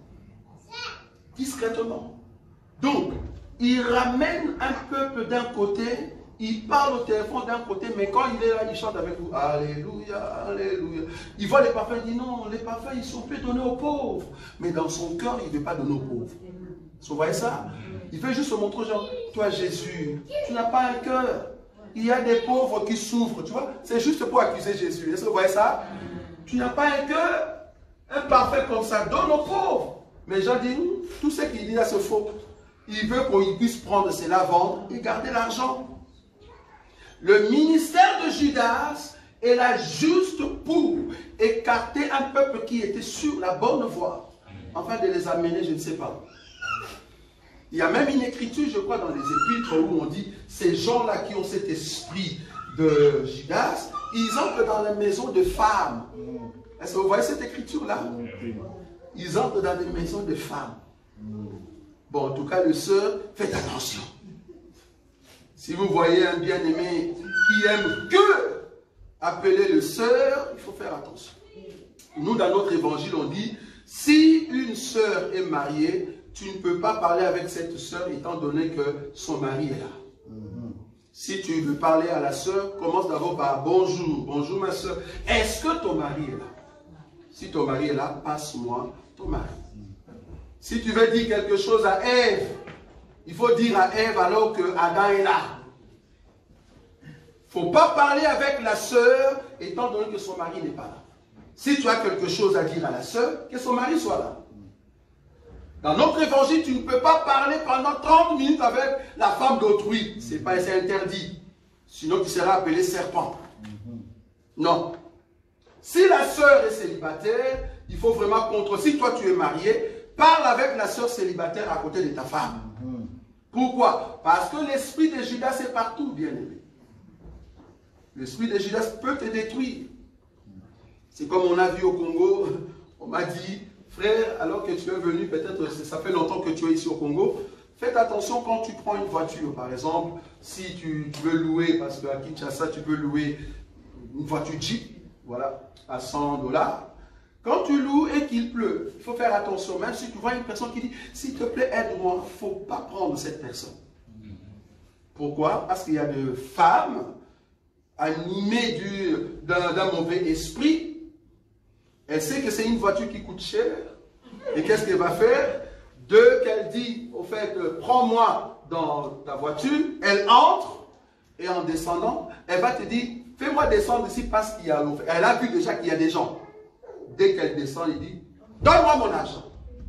Discrètement. Donc, il ramène un peuple d'un côté Il parle au téléphone d'un côté, mais quand il est là, il chante avec vous. Alléluia, alléluia. Il voit les parfums, il dit non, les parfums, ils sont plus donnés aux pauvres. Mais dans son cœur, il ne veut pas donner aux pauvres. Vous voyez ça? Il veut juste se montrer, genre, toi Jésus, tu n'as pas un cœur. Il y a des pauvres qui souffrent, tu vois. C'est juste pour accuser Jésus. Est-ce que vous voyez ça? Tu n'as pas un cœur. Un parfait comme ça, donne aux pauvres. Mais Jean dit, tout ce qu'il dit là, c'est faux. Il veut qu'on puisse prendre cela, vendre et garder l'argent. Le ministère de Judas est là juste pour écarter un peuple qui était sur la bonne voie, afin de les amener, je ne sais pas. Il y a même une écriture, je crois, dans les épîtres où on dit, ces gens-là qui ont cet esprit de Judas, ils entrent dans la maison de femmes. Est-ce que vous voyez cette écriture-là? Ils entrent dans des maisons de femmes. Bon, en tout cas, les sœurs, faites attention. Si vous voyez un bien-aimé qui aime que appeler le sœur, il faut faire attention. Nous, dans notre évangile, on dit, si une sœur est mariée, tu ne peux pas parler avec cette sœur étant donné que son mari est là. Si tu veux parler à la sœur, commence d'abord par bonjour, bonjour ma sœur. Est-ce que ton mari est là? Si ton mari est là, passe-moi ton mari. Si tu veux dire quelque chose à Ève, il faut dire à Ève alors que Adam est là. Il ne faut pas parler avec la sœur étant donné que son mari n'est pas là. Si tu as quelque chose à dire à la sœur, que son mari soit là. Dans notre évangile, tu ne peux pas parler pendant 30 minutes avec la femme d'autrui. C'est interdit. Sinon, tu seras appelé serpent. Non. Si la sœur est célibataire, il faut vraiment contre. Si toi tu es marié, parle avec la sœur célibataire à côté de ta femme. Pourquoi? Parce que l'esprit de Judas est partout, bien-aimé. L'esprit de Judas peut te détruire. C'est comme on a vu au Congo, on m'a dit, frère, alors que tu es venu, peut-être ça fait longtemps que tu es ici au Congo, faites attention quand tu prends une voiture, par exemple, si tu veux louer, parce qu'à Kinshasa, tu peux louer une voiture Jeep, voilà, à 100 $. Quand tu loues et qu'il pleut, il faut faire attention. Même si tu vois une personne qui dit, s'il te plaît, aide-moi, il ne faut pas prendre cette personne. Pourquoi? Parce qu'il y a des femmes animées d'un mauvais esprit. Elle sait que c'est une voiture qui coûte cher. Et qu'est-ce qu'elle va faire? Dès qu'elle dit, au fait, prends-moi dans ta voiture, elle entre et en descendant, elle va te dire, fais-moi descendre ici parce qu'il y a l'eau. Elle a vu déjà qu'il y a des gens. Dès qu'elle descend, il dit, donne-moi mon argent.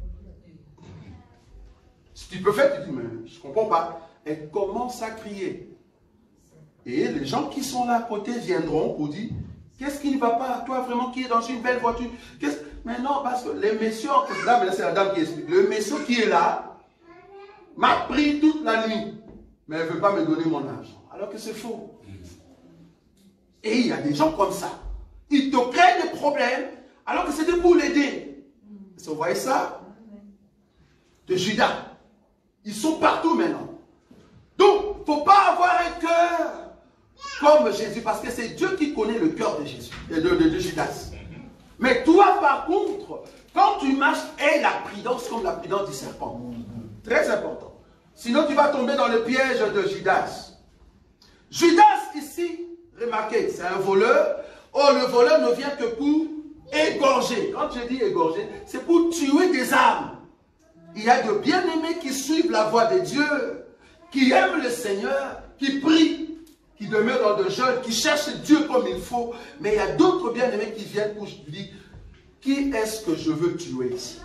Si tu peux faire, tu dis, mais je ne comprends pas. Elle commence à crier. Et les gens qui sont là à côté viendront pour dire, qu'est-ce qui ne va pas à toi vraiment qui est dans une belle voiture? Mais non, parce que les messieurs, c'est la dame qui explique, le monsieur qui est là m'a pris toute la nuit, mais elle ne veut pas me donner mon argent. Alors que c'est faux. Et il y a des gens comme ça. Ils te créent des problèmes, alors que c'était pour l'aider. Vous voyez ça? De Judas. Ils sont partout maintenant. Donc, il ne faut pas avoir un cœur comme Jésus, parce que c'est Dieu qui connaît le cœur de Jésus, de Judas. Mais toi, par contre, quand tu marches, aie la prudence comme la prudence du serpent. Très important. Sinon, tu vas tomber dans le piège de Judas. Judas, ici, remarquez, c'est un voleur. Or, le voleur ne vient que pour égorger. Quand je dis égorger, c'est pour tuer des âmes. Il y a de bien-aimés qui suivent la voie de Dieu, qui aiment le Seigneur, qui prient, qui demeurent dans le jeûne, qui cherchent Dieu comme il faut. Mais il y a d'autres bien-aimés qui viennent pour dire, qui est-ce que je veux tuer ici?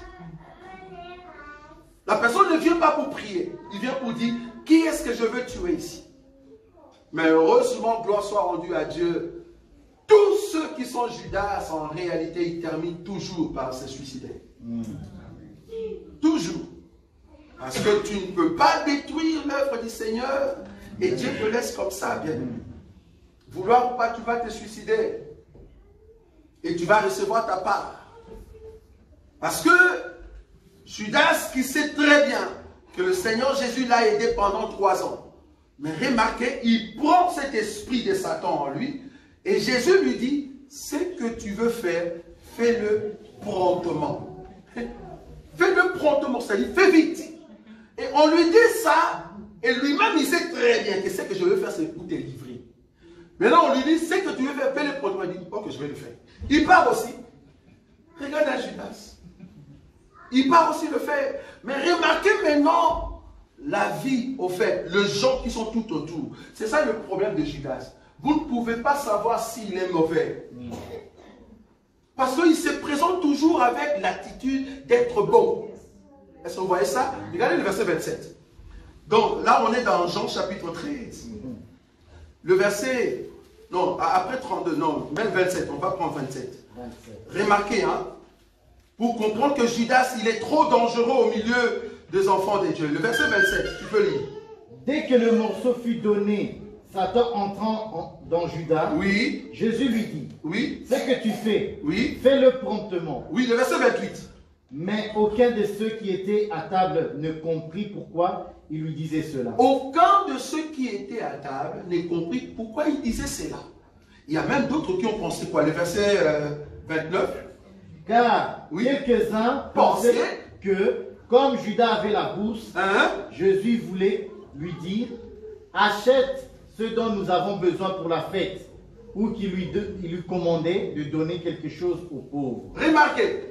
La personne ne vient pas pour prier, il vient pour dire, qui est-ce que je veux tuer ici? Mais heureusement, gloire soit rendue à Dieu. Tous ceux qui sont Judas, en réalité, ils terminent toujours par se suicider. Toujours. Parce que tu ne peux pas détruire l'œuvre du Seigneur et Dieu te laisse comme ça, bien. Vouloir ou pas, tu vas te suicider. Et tu vas recevoir ta part. Parce que Judas, qui sait très bien que le Seigneur Jésus l'a aidé pendant 3 ans. Mais remarquez, il prend cet esprit de Satan en lui. Et Jésus lui dit, ce que tu veux faire, fais-le promptement. Fais-le promptement, c'est-à-dire fais vite. Et on lui dit ça Et lui-même, il sait très bien que ce que je veux faire, c'est pour te livrer. Maintenant, on lui dit, ce que tu veux faire, fais-le pour toi. Il dit, ok, je vais le faire. Il part aussi. Regarde à Judas. Il part aussi le faire. Mais remarquez maintenant la vie, au fait, les gens qui sont tout autour. C'est ça le problème de Judas. Vous ne pouvez pas savoir s'il est mauvais. Parce qu'il se présente toujours avec l'attitude d'être bon. Est-ce que vous voyez ça? Regardez le verset 27. Donc là, on est dans Jean chapitre 13. Le verset, non, après 32, non, même 27, on va prendre 27. Remarquez, hein, pour comprendre que Judas, il est trop dangereux au milieu des enfants de Dieu. Le verset 27, tu peux lire. Dès que le morceau fut donné, Satan entrant dans Judas, oui. Jésus lui dit, oui. Ce que tu fais, oui. Fais-le promptement. Oui, le verset 28. Mais aucun de ceux qui étaient à table ne comprit pourquoi il lui disait cela. Aucun de ceux qui étaient à table ne comprit pourquoi il disait cela. Il y a même d'autres qui ont pensé quoi? Le verset 29. Car oui. Quelques-uns pensaient que, comme Judas avait la bourse, Jésus voulait lui dire, achète ce dont nous avons besoin pour la fête, ou qu'il lui commandait de donner quelque chose aux pauvres. Remarquez,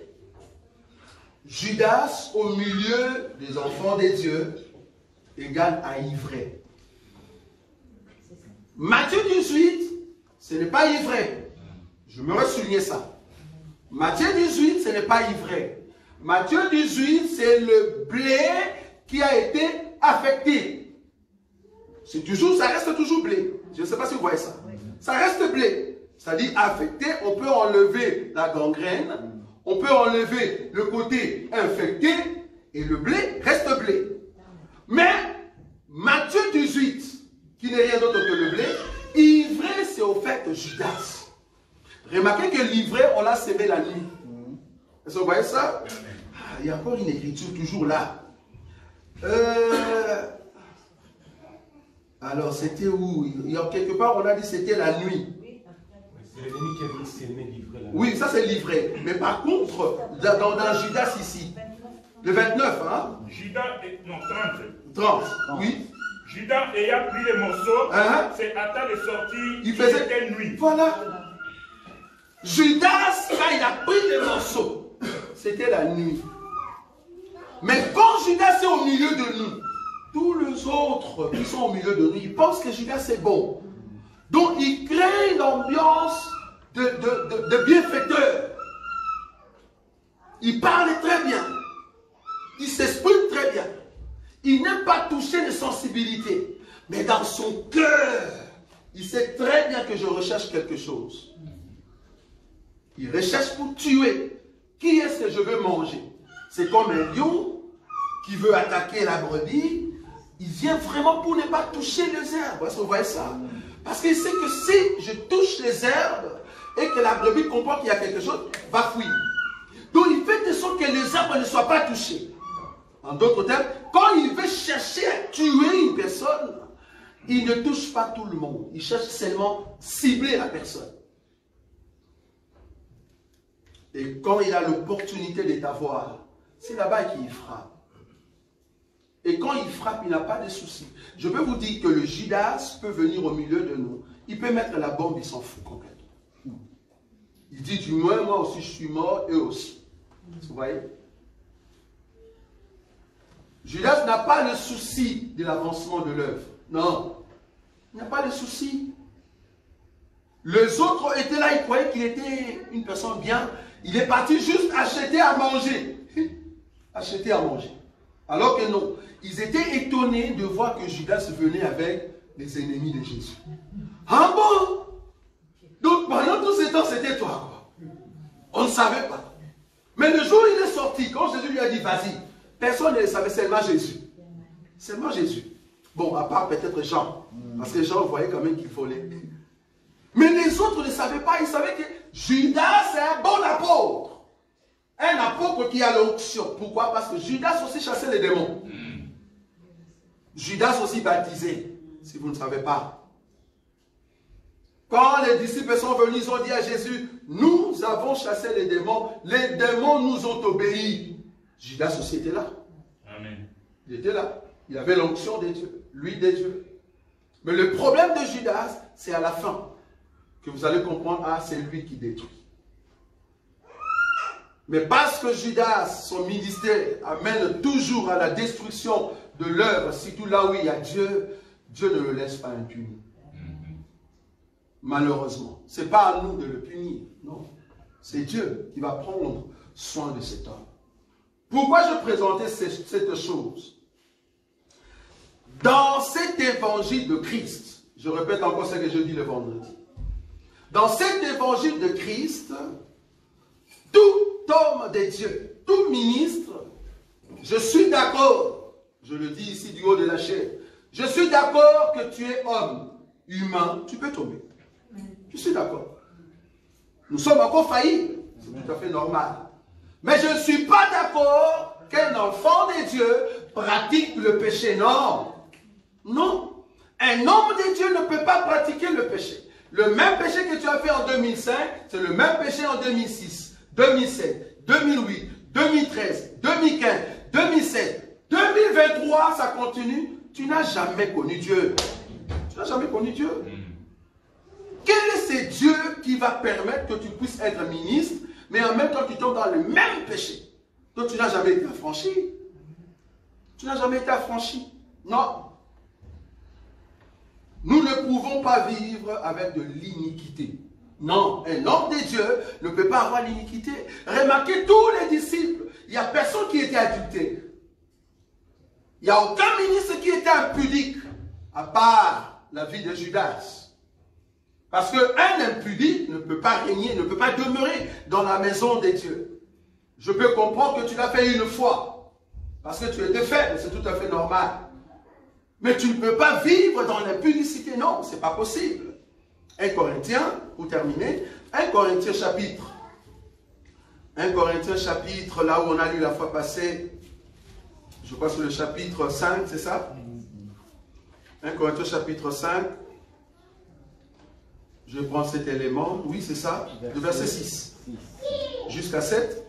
Judas au milieu des enfants des dieux égale à ivraie. Matthieu 18, ce n'est pas ivraie. Je me souligner ça. Matthieu 18, ce n'est pas ivraie. Matthieu 18, c'est le blé qui a été affecté. C'est toujours, ça reste toujours blé. Je ne sais pas si vous voyez ça. Ça reste blé. C'est-à-dire affecté, on peut enlever la gangrène, on peut enlever le côté infecté, et le blé reste blé. Mais Matthieu 18, qui n'est rien d'autre que le blé, ivraie, c'est au fait Judas. Remarquez que l'ivraie, on l'a sémé la nuit. Est-ce que vous voyez ça? Il y a encore une écriture toujours là. Alors, c'était où? Il y a quelque part, on a dit que c'était la nuit. C'est l'ennemi qui a dit s'aimer l'ivraie. Oui, ça c'est l'ivraie. Mais par contre, dans Judas ici, le 29, hein? Judas, non, 30. 30, oui. Judas ayant pris les morceaux, c'est hâta de sortir, il faisait nuit. Voilà. Judas, quand il a pris les morceaux, c'était la nuit. Mais quand Judas est au milieu de nous, tous les autres qui sont au milieu de nous, ils pensent que Judas est bon. Donc il crée une ambiance de bienfaiteur. Il parle très bien. Il s'exprime très bien. Il n'aime pas toucher les sensibilités. Mais dans son cœur, il sait très bien que je recherche quelque chose. Il recherche pour tuer. Qui est-ce que je veux manger? C'est comme un lion qui veut attaquer la brebis. Il vient vraiment pour ne pas toucher les herbes. Est-ce que vous voyez ça? Parce qu'il sait que si je touche les herbes et que la brebis comprend qu'il y a quelque chose, va fuir. Donc il fait de sorte que les herbes ne soient pas touchées. En d'autres termes, quand il veut chercher à tuer une personne, il ne touche pas tout le monde. Il cherche seulement cibler la personne. Et quand il a l'opportunité de t'avoir, c'est là-bas qu'il frappe. Et quand il frappe, il n'a pas de souci. Je peux vous dire que le Judas peut venir au milieu de nous. Il peut mettre la bombe, il s'en fout complètement. Il dit, du moins, moi aussi je suis mort, eux aussi. Vous voyez? Judas n'a pas le souci de l'avancement de l'œuvre. Non. Il n'a pas de souci. Les autres étaient là, ils croyaient qu'il était une personne bien. Il est parti juste acheter à manger. Acheter à manger. Alors que non. Ils étaient étonnés de voir que Judas venait avec les ennemis de Jésus. Ah bon? Donc pendant tout ce temps, c'était toi, quoi. On ne savait pas. Mais le jour où il est sorti, quand Jésus lui a dit, vas-y, personne ne le savait, seulement Jésus. Seulement Jésus. Bon, à part peut-être Jean. Parce que Jean voyait quand même qu'il volait. Mais les autres ne savaient pas. Ils savaient que Judas, c'est un bon apôtre. Un apôtre qui a l'onction. Pourquoi? Parce que Judas aussi chassait les démons. Judas aussi baptisé, si vous ne savez pas. Quand les disciples sont venus, ils ont dit à Jésus, nous avons chassé les démons nous ont obéi. Judas aussi était là. Amen. Il était là. Il avait l'onction de Dieu. lui des dieux. Mais le problème de Judas, c'est à la fin que vous allez comprendre, ah, c'est lui qui détruit. Mais parce que Judas, son ministère, amène toujours à la destruction de l'œuvre, surtout là où il y a Dieu, Dieu ne le laisse pas impuni. Malheureusement. Ce n'est pas à nous de le punir, non. C'est Dieu qui va prendre soin de cet homme. Pourquoi je présentais cette chose? Dans cet évangile de Christ, je répète encore ce que je dis le vendredi. Dans cet évangile de Christ, tout homme de Dieu, tout ministre, je suis d'accord, je le dis ici du haut de la chair, je suis d'accord que tu es homme, humain, tu peux tomber. Je suis d'accord. Nous sommes encore faillibles, c'est tout à fait normal. Mais je ne suis pas d'accord qu'un enfant de Dieu pratique le péché. Non. Non. Un homme de Dieu ne peut pas pratiquer le péché. Le même péché que tu as fait en 2005, c'est le même péché en 2006, 2007, 2008, 2013, 2015, 2007, 2023, ça continue. Tu n'as jamais connu Dieu. Tu n'as jamais connu Dieu. Quel est ce Dieu qui va permettre que tu puisses être ministre, mais en même temps tu tombes dans le même péché? Donc tu n'as jamais été affranchi. Tu n'as jamais été affranchi. Non. Nous ne pouvons pas vivre avec de l'iniquité. Non, un homme de Dieu ne peut pas avoir l'iniquité. Remarquez tous les disciples, il n'y a personne qui était adultère. Il n'y a aucun ministre qui était impudique, à part la vie de Judas. Parce qu'un impudique ne peut pas régner, ne peut pas demeurer dans la maison de Dieu. Je peux comprendre que tu l'as fait une fois, parce que tu étais faible, c'est tout à fait normal. Mais tu ne peux pas vivre dans l'impudicité, non, ce n'est pas possible. 1 Corinthiens, pour terminer, 1 Corinthiens chapitre. 1 Corinthiens chapitre, là où on a lu la fois passée, je crois sur le chapitre 5, c'est ça? 1 Corinthiens chapitre 5. Je prends cet élément, oui c'est ça, le verset 6 jusqu'à 7.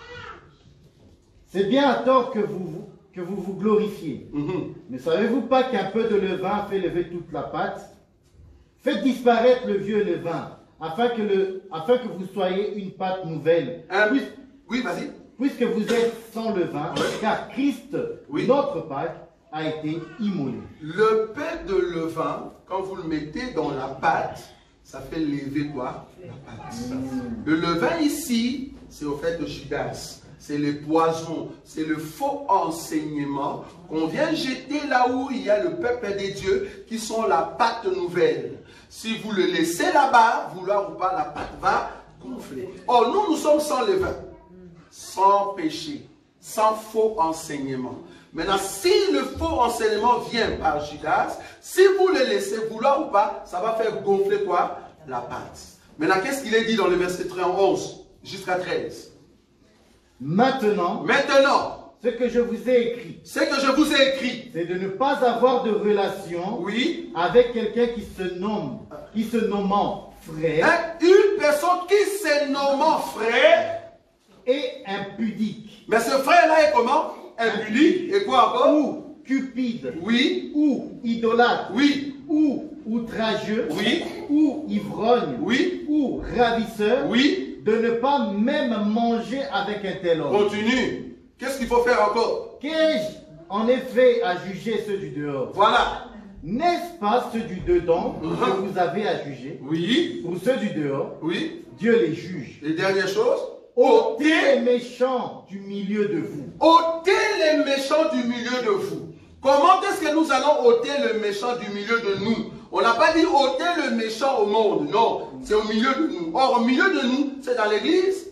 C'est bien à tort que vous vous glorifiez. Ne savez-vous pas qu'un peu de levain fait lever toute la pâte? Faites disparaître le vieux levain, afin que vous soyez une pâte nouvelle. Oui, vas-y. Puisque vous êtes sans levain, car Christ, notre Pâque, a été immolé. Le pain de levain, quand vous le mettez dans la pâte, ça fait lever quoi? La pâte. Le levain ici, c'est au fait de Judas. C'est le poison, c'est le faux enseignement qu'on vient jeter là où il y a le peuple des dieux qui sont la pâte nouvelle. Si vous le laissez là-bas, vouloir ou pas, la pâte va gonfler. Or, nous sommes sans levain, sans péché, sans faux enseignement. Maintenant, si le faux enseignement vient par Judas, si vous le laissez vouloir ou pas, ça va faire gonfler quoi? La pâte. Maintenant, qu'est-ce qu'il est dit dans le verset 11 jusqu'à 13? Maintenant, ce que je vous ai écrit, c'est de ne pas avoir de relation avec quelqu'un qui se nommant frère, une personne qui se nommant frère et impudique. Mais ce frère-là est comment? Impudique. Et quoi encore? Ou cupide. Oui. Ou idolâtre. Oui. Ou outrageux. Oui. Ou ivrogne. Oui. Ou ravisseur. Oui. De ne pas même manger avec un tel homme. Continue. Qu'est-ce qu'il faut faire encore? Qu'ai-je en effet à juger ceux du dehors? Voilà. N'est-ce pas ceux du dedans que vous avez à juger? Oui. Pour ceux du dehors, Dieu les juge. Et dernière chose, ôtez les méchants du milieu de vous. Ôtez les méchants du milieu de vous. Comment est-ce que nous allons ôter le méchant du milieu de nous? On n'a pas dit ôter le méchant au monde, non. C'est au milieu de nous. Or, au milieu de nous, c'est dans l'église.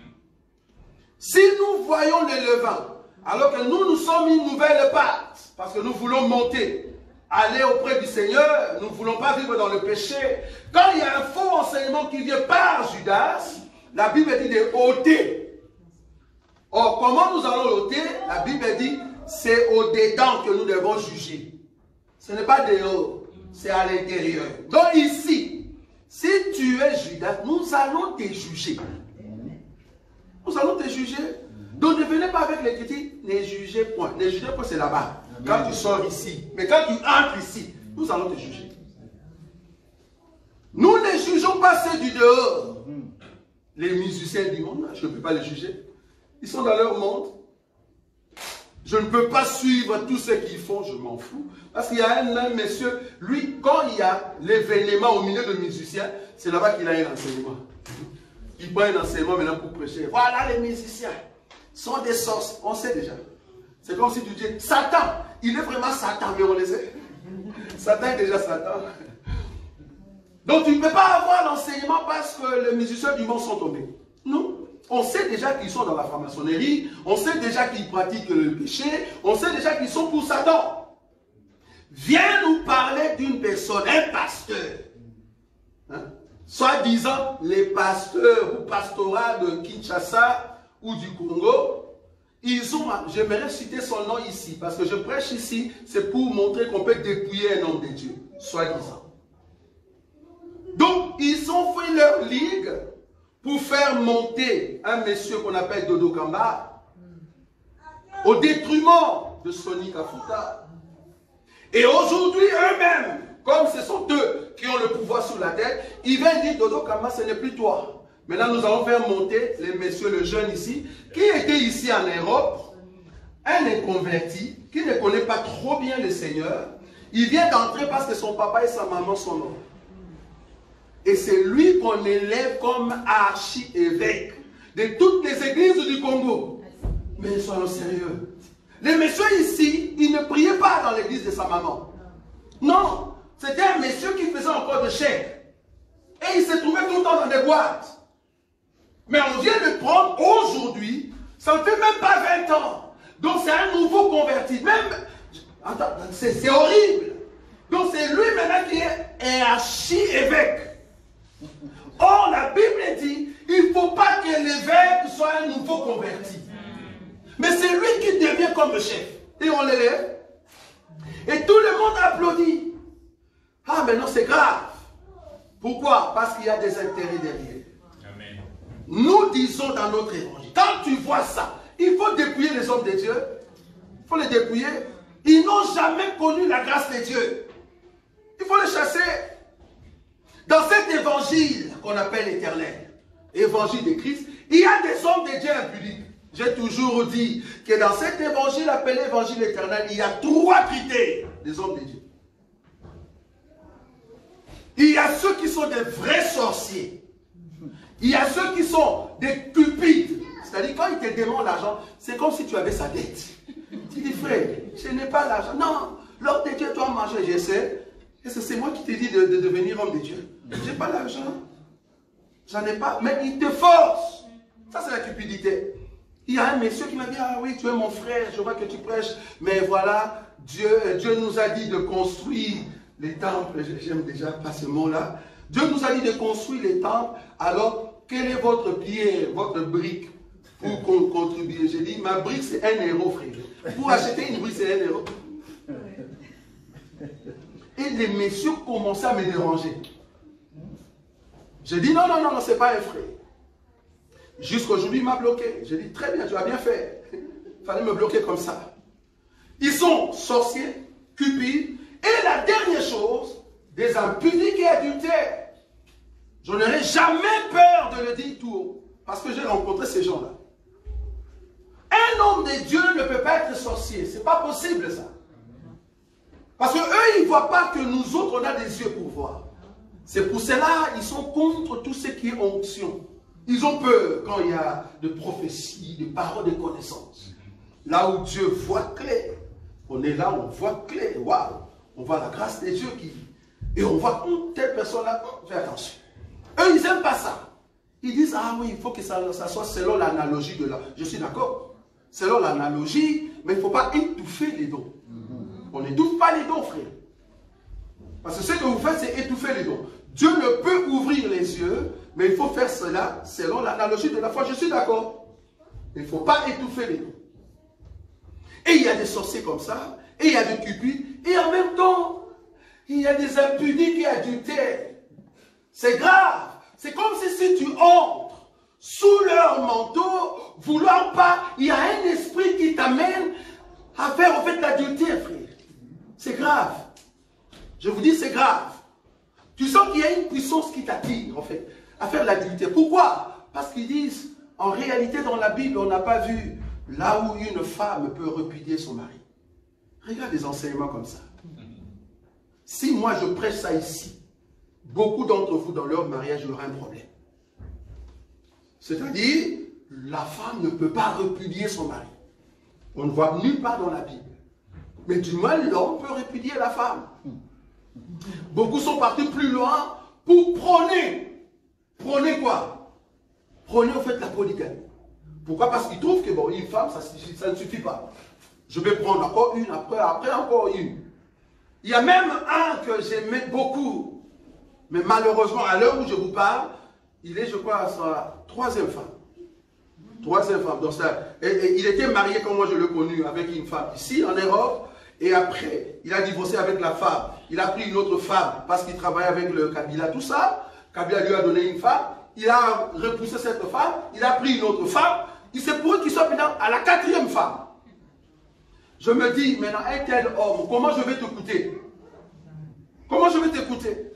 Si nous voyons le levain, alors que nous sommes une nouvelle pâte, parce que nous voulons monter, aller auprès du Seigneur, nous ne voulons pas vivre dans le péché. Quand il y a un faux enseignement qui vient par Judas, la Bible dit de ôter. Or, comment nous allons ôter? La Bible dit, c'est au-dedans que nous devons juger. Ce n'est pas dehors, c'est à l'intérieur. Donc ici, si tu es Judas, nous allons te juger. Nous allons te juger. Donc ne venez pas avec les critiques, ne jugez point. Ne jugez point, c'est là-bas. quand tu sors ici. Mais quand tu entres ici, nous allons te juger. Nous ne jugeons pas ceux du dehors. Les musiciens du monde, je ne peux pas les juger. Ils sont dans leur monde. Je ne peux pas suivre tout ce qu'ils font, je m'en fous. Parce qu'il y a un monsieur, lui, quand il y a l'événement au milieu de musiciens, c'est là-bas qu'il a un enseignement. Il prend un enseignement maintenant pour prêcher. Voilà les musiciens sont des sorciers. On sait déjà. C'est comme si tu dis, Satan, il est vraiment Satan, mais on le sait. Satan est déjà Satan. Donc tu ne peux pas avoir l'enseignement parce que les musiciens du monde sont tombés. Non. On sait déjà qu'ils sont dans la franc-maçonnerie, on sait déjà qu'ils pratiquent le péché, on sait déjà qu'ils sont pour Satan. Viens nous parler d'une personne, un pasteur. Hein? Soi-disant, les pasteurs ou pastorats de Kinshasa ou du Congo, ils ont, j'aimerais citer son nom ici, parce que je prêche ici, c'est pour montrer qu'on peut dépouiller un homme de Dieu, soi-disant. Donc, ils ont fait leur ligue pour faire monter un monsieur qu'on appelle Dodo Kamba au détriment de Sonny Kafuta. Et aujourd'hui, eux-mêmes, comme ce sont eux qui ont le pouvoir sur la tête, ils viennent dire Dodo Kamba, ce n'est plus toi. Maintenant, nous allons faire monter les messieurs, le jeune ici, qui était ici en Europe, un inconverti, qui ne connaît pas trop bien le Seigneur. Il vient d'entrer parce que son papa et sa maman sont morts. Et c'est lui qu'on élève comme archi-évêque de toutes les églises du Congo. Mais soyons sérieux. Les messieurs ici, ils ne priaient pas dans l'église de sa maman. Non, c'était un monsieur qui faisait encore de chèques. Et il se trouvait tout le temps dans des boîtes. Mais on vient de prendre aujourd'hui, ça ne fait même pas 20 ans. Donc c'est un nouveau converti. Même, c'est horrible. Donc c'est lui maintenant qui est archi-évêque. Or, la Bible dit, il ne faut pas que l'évêque soit un nouveau converti. Mais c'est lui qui devient comme le chef. Et on l'élève. Et tout le monde applaudit. Ah, mais non, c'est grave. Pourquoi? Parce qu'il y a des intérêts derrière. Amen. Nous disons dans notre évangile, quand tu vois ça, il faut dépouiller les hommes de Dieu. Il faut les dépouiller. Ils n'ont jamais connu la grâce de Dieu. Il faut les chasser. Dans cet évangile qu'on appelle l'éternel, évangile de Christ, il y a des hommes de Dieu impudiques. J'ai toujours dit que dans cet évangile appelé évangile éternel, il y a 3 critères des hommes de Dieu. Il y a ceux qui sont des vrais sorciers. Il y a ceux qui sont des cupides. C'est-à-dire quand ils te demandent l'argent, c'est comme si tu avais sa dette. Tu dis frère, je n'ai pas l'argent. Non, l'homme de Dieu doit manger, je sais. Et c'est moi qui te dis de devenir homme de Dieu. Je n'ai pas l'argent. J'en ai pas. Mais il te force. Ça, c'est la cupidité. Il y a un monsieur qui m'a dit, ah oui, tu es mon frère, je vois que tu prêches. Mais voilà, Dieu nous a dit de construire les temples. J'aime déjà pas ce mot-là. Dieu nous a dit de construire les temples. Alors, quelle est votre pierre, votre brique pour contribuer? J'ai dit, ma brique, c'est 1 euro, frère. Pour acheter une brique, c'est 1 euro. Et les messieurs commençaient à me déranger. J'ai dit non, non, non, non, c'est pas un frère. Jusqu'aujourd'hui, il m'a bloqué. J'ai dit très bien, tu as bien fait. Il fallait me bloquer comme ça. Ils sont sorciers, cupides, et la dernière chose, des impudiques et adultères. Je n'aurais jamais peur de le dire tout haut, parce que j'ai rencontré ces gens-là. Un homme de Dieu ne peut pas être sorcier, c'est pas possible ça. Parce qu'eux, ils ne voient pas que nous autres, on a des yeux pour voir. C'est pour cela ils sont contre tout ce qui est onction. Ils ont peur quand il y a de prophéties, de paroles de connaissances. Là où Dieu voit clair. On est là, on voit clair. Waouh! On voit la grâce de Dieu qui... Et on voit telle personne-là, fais attention. Eux, ils n'aiment pas ça. Ils disent, ah oui, il faut que ça soit selon l'analogie de là. Je suis d'accord. Selon l'analogie, mais il ne faut pas étouffer les dons. On n'étouffe pas les dons, frère. Parce que ce que vous faites, c'est étouffer les dons. Dieu ne peut ouvrir les yeux, mais il faut faire cela selon l'analogie de la foi. Je suis d'accord. Il ne faut pas étouffer les dons. Et il y a des sorciers comme ça, et il y a des cupides, et en même temps, il y a des impudiques et adultères. C'est grave. C'est comme si tu entres sous leur manteau, vouloir pas, il y a un esprit qui t'amène à faire, au fait, l'adultère, frère. C'est grave. Je vous dis, c'est grave. Tu sens qu'il y a une puissance qui t'attire, en fait, à faire l'adultère. Pourquoi? Parce qu'ils disent, en réalité, dans la Bible, on n'a pas vu là où une femme peut répudier son mari. Regarde les enseignements comme ça. Si moi, je prêche ça ici, beaucoup d'entre vous, dans leur mariage, il y aura un problème. C'est-à-dire, la femme ne peut pas répudier son mari. On ne voit nulle part dans la Bible. Mais du moins, l'homme peut répudier la femme. Beaucoup sont partis plus loin pour prôner. Prôner quoi? Prôner au fait la polygamie. Pourquoi? Parce qu'ils trouvent que bon, une femme, ça ne suffit pas. Je vais prendre encore une, après encore une. Il y a même un que j'aimais beaucoup. Mais malheureusement, à l'heure où je vous parle, il est, je crois, à sa troisième femme. Troisième femme. Donc et il était marié, comme moi je l'ai connu, avec une femme ici, en Europe. Et après, il a divorcé avec la femme. Il a pris une autre femme parce qu'il travaillait avec le Kabila, tout ça. Kabila lui a donné une femme. Il a repoussé cette femme. Il a pris une autre femme. Il s'est pour qu'il soit maintenant à la quatrième femme. Je me dis, maintenant, un tel homme, comment je vais t'écouter? Comment je vais t'écouter?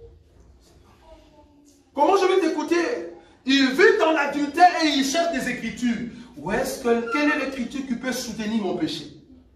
Comment je vais t'écouter? Il vit dans l'adultère et il cherche des écritures. Quelle est l'écriture qui peut soutenir mon péché?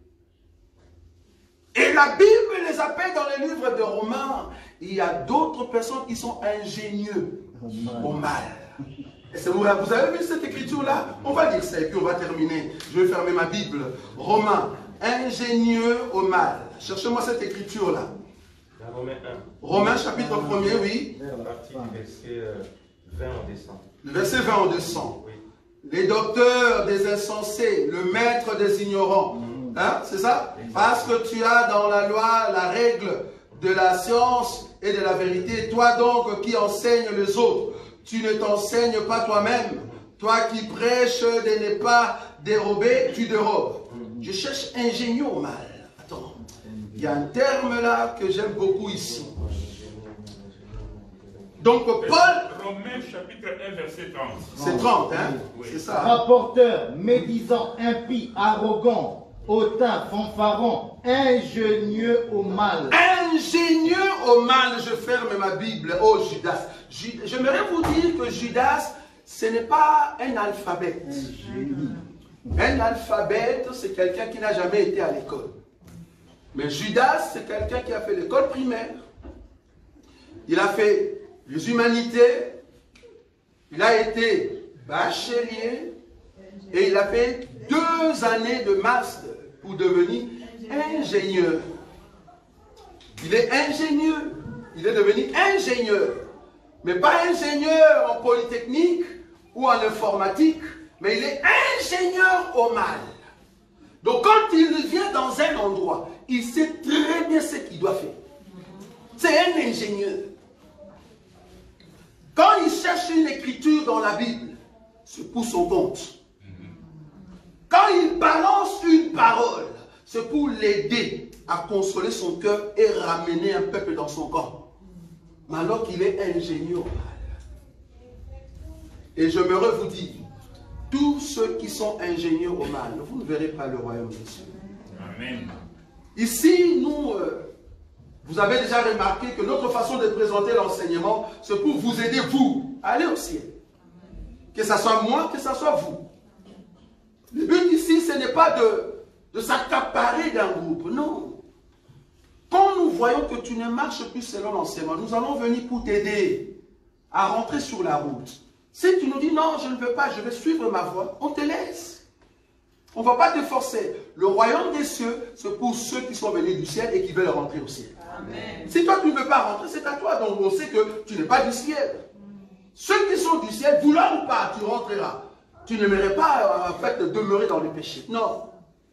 Et la Bible les appelle dans les livres de Romains. Il y a d'autres personnes qui sont ingénieux au mal. Vous avez vu cette écriture-là? On va lire ça et puis on va terminer. Je vais fermer ma Bible. Romains, ingénieux au mal. Cherchez-moi cette écriture-là. Romains 1. Romains chapitre 1er, oui. À partir du verset 20 en descend. Le verset 20 en descend. Oui. Les docteurs des insensés, le maître des ignorants. Hein, c'est ça? Parce que tu as dans la loi la règle de la science et de la vérité. Toi donc qui enseignes les autres, tu ne t'enseignes pas toi-même. Toi qui prêches de ne pas dérober, tu dérobes. Je cherche ingénieux au mal. Attends, il y a un terme là que j'aime beaucoup ici. Donc Paul... Romains chapitre 1 verset 30. C'est 30, hein? Oui. C'est ça. Rapporteur, médisant, impie, arrogant, hautain, fanfaron, ingénieux au mal. Ingénieux au mal, je ferme ma Bible. Oh Judas. J'aimerais vous dire que Judas, ce n'est pas un alphabète. Un alphabète, c'est quelqu'un qui n'a jamais été à l'école. Mais Judas, c'est quelqu'un qui a fait l'école primaire. Il a fait les humanités. Il a été bachelier. Et il a fait 2 années de master pour devenir ingénieur. Il est ingénieux. Il est devenu ingénieur. Mais pas ingénieur en polytechnique ou en informatique, mais il est ingénieur au mal. Donc quand il vient dans un endroit, il sait très bien ce qu'il doit faire. C'est un ingénieur. Quand il cherche une écriture dans la Bible, c'est pour son compte. Quand il balance une parole, c'est pour l'aider à consoler son cœur et ramener un peuple dans son camp. Mais alors qu'il est ingénieux au mal. Et j'aimerais vous dire, tous ceux qui sont ingénieux au mal, vous ne verrez pas le royaume de Dieu. Amen. Ici, nous, vous avez déjà remarqué que notre façon de présenter l'enseignement, c'est pour vous aider, vous, à aller au ciel. Que ce soit moi, que ce soit vous. Le but ici, ce n'est pas de s'accaparer d'un groupe, non. Quand nous voyons que tu ne marches plus selon l'enseignement, nous allons venir pour t'aider à rentrer sur la route. Si tu nous dis non, je ne veux pas, je vais suivre ma voie, on te laisse. On ne va pas te forcer. Le royaume des cieux, c'est pour ceux qui sont venus du ciel et qui veulent rentrer au ciel. Amen. Si toi tu ne veux pas rentrer, c'est à toi. Donc on sait que tu n'es pas du ciel. Ceux qui sont du ciel, voulant ou pas, tu rentreras. Tu n'aimerais pas en fait demeurer dans le péché. Non.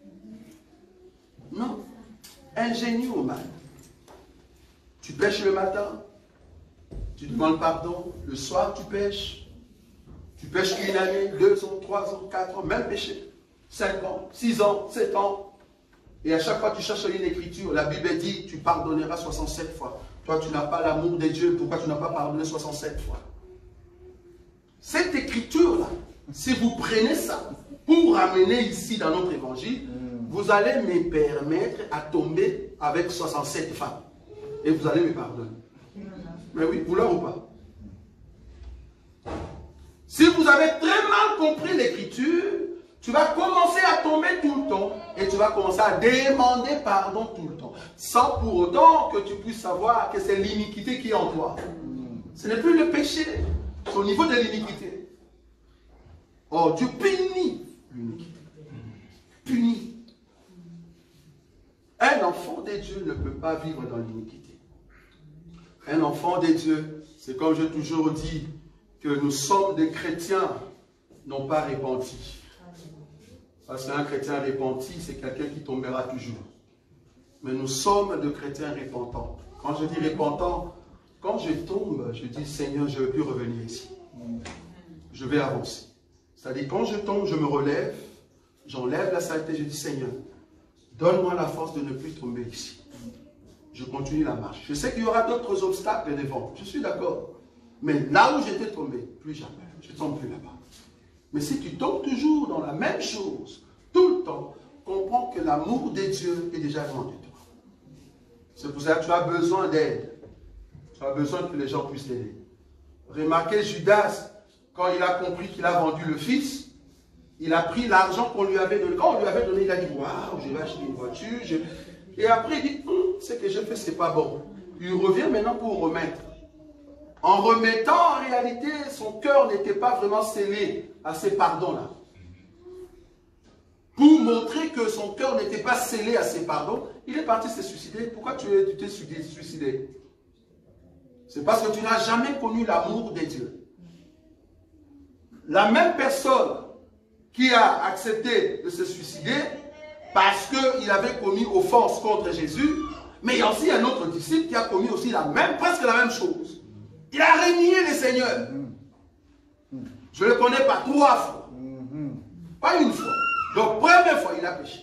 Non. Ingénieux au mal. Tu pêches le matin, tu demandes pardon, le soir tu pêches. Tu pêches 1 année, 2 ans, 3 ans, 4 ans, même péché. 5 ans, 6 ans, 7 ans. Et à chaque fois tu cherches une écriture, la Bible dit tu pardonneras 67 fois. Toi tu n'as pas l'amour de Dieu, pourquoi tu n'as pas pardonné 67 fois? Cette écriture-là, si vous prenez ça pour ramener ici dans notre évangile, vous allez me permettre à tomber avec 67 femmes. Et vous allez me pardonner. Mais oui, vouloir ou pas? Si vous avez très mal compris l'écriture, tu vas commencer à tomber tout le temps et tu vas commencer à demander pardon tout le temps. Sans pour autant que tu puisses savoir que c'est l'iniquité qui est en toi. Ce n'est plus le péché, c'est au niveau de l'iniquité. Oh, Dieu punit l'iniquité. Punit. Un enfant de Dieu ne peut pas vivre dans l'iniquité. Un enfant de Dieu, c'est comme j'ai toujours dit, que nous sommes des chrétiens, non pas repentis. Parce qu'un chrétien repenti, c'est quelqu'un qui tombera toujours. Mais nous sommes des chrétiens repentants. Quand je dis repentant, quand je tombe, je dis Seigneur, je ne veux plus revenir ici. Je vais avancer. C'est-à-dire quand je tombe, je me relève, j'enlève la saleté, je dis Seigneur, donne-moi la force de ne plus tomber ici. Je continue la marche. Je sais qu'il y aura d'autres obstacles devant. Je suis d'accord. Mais là où j'étais tombé, plus jamais. Je ne tombe plus là-bas. Mais si tu tombes toujours dans la même chose, tout le temps, comprends que l'amour de Dieu est déjà loin de toi. C'est pour ça que tu as besoin d'aide. Tu as besoin que les gens puissent t'aider. Remarquez Judas, quand il a compris qu'il a vendu le fils, il a pris l'argent qu'on lui avait donné. Quand on lui avait donné, il a dit, waouh, je vais acheter une voiture. Et après, il dit, ce que j'ai fait, ce n'est pas bon. Il revient maintenant pour remettre. En remettant, en réalité, son cœur n'était pas vraiment scellé à ces pardons-là. Pour montrer que son cœur n'était pas scellé à ces pardons, il est parti se suicider. Pourquoi tu t'es suicidé? C'est parce que tu n'as jamais connu l'amour de Dieu. La même personne qui a accepté de se suicider parce qu'il avait commis offense contre Jésus, mais il y a aussi un autre disciple qui a commis aussi presque la même chose. Il a renié le Seigneur. Je ne le connais pas 3 fois. Pas une fois. Donc, première fois, il a péché.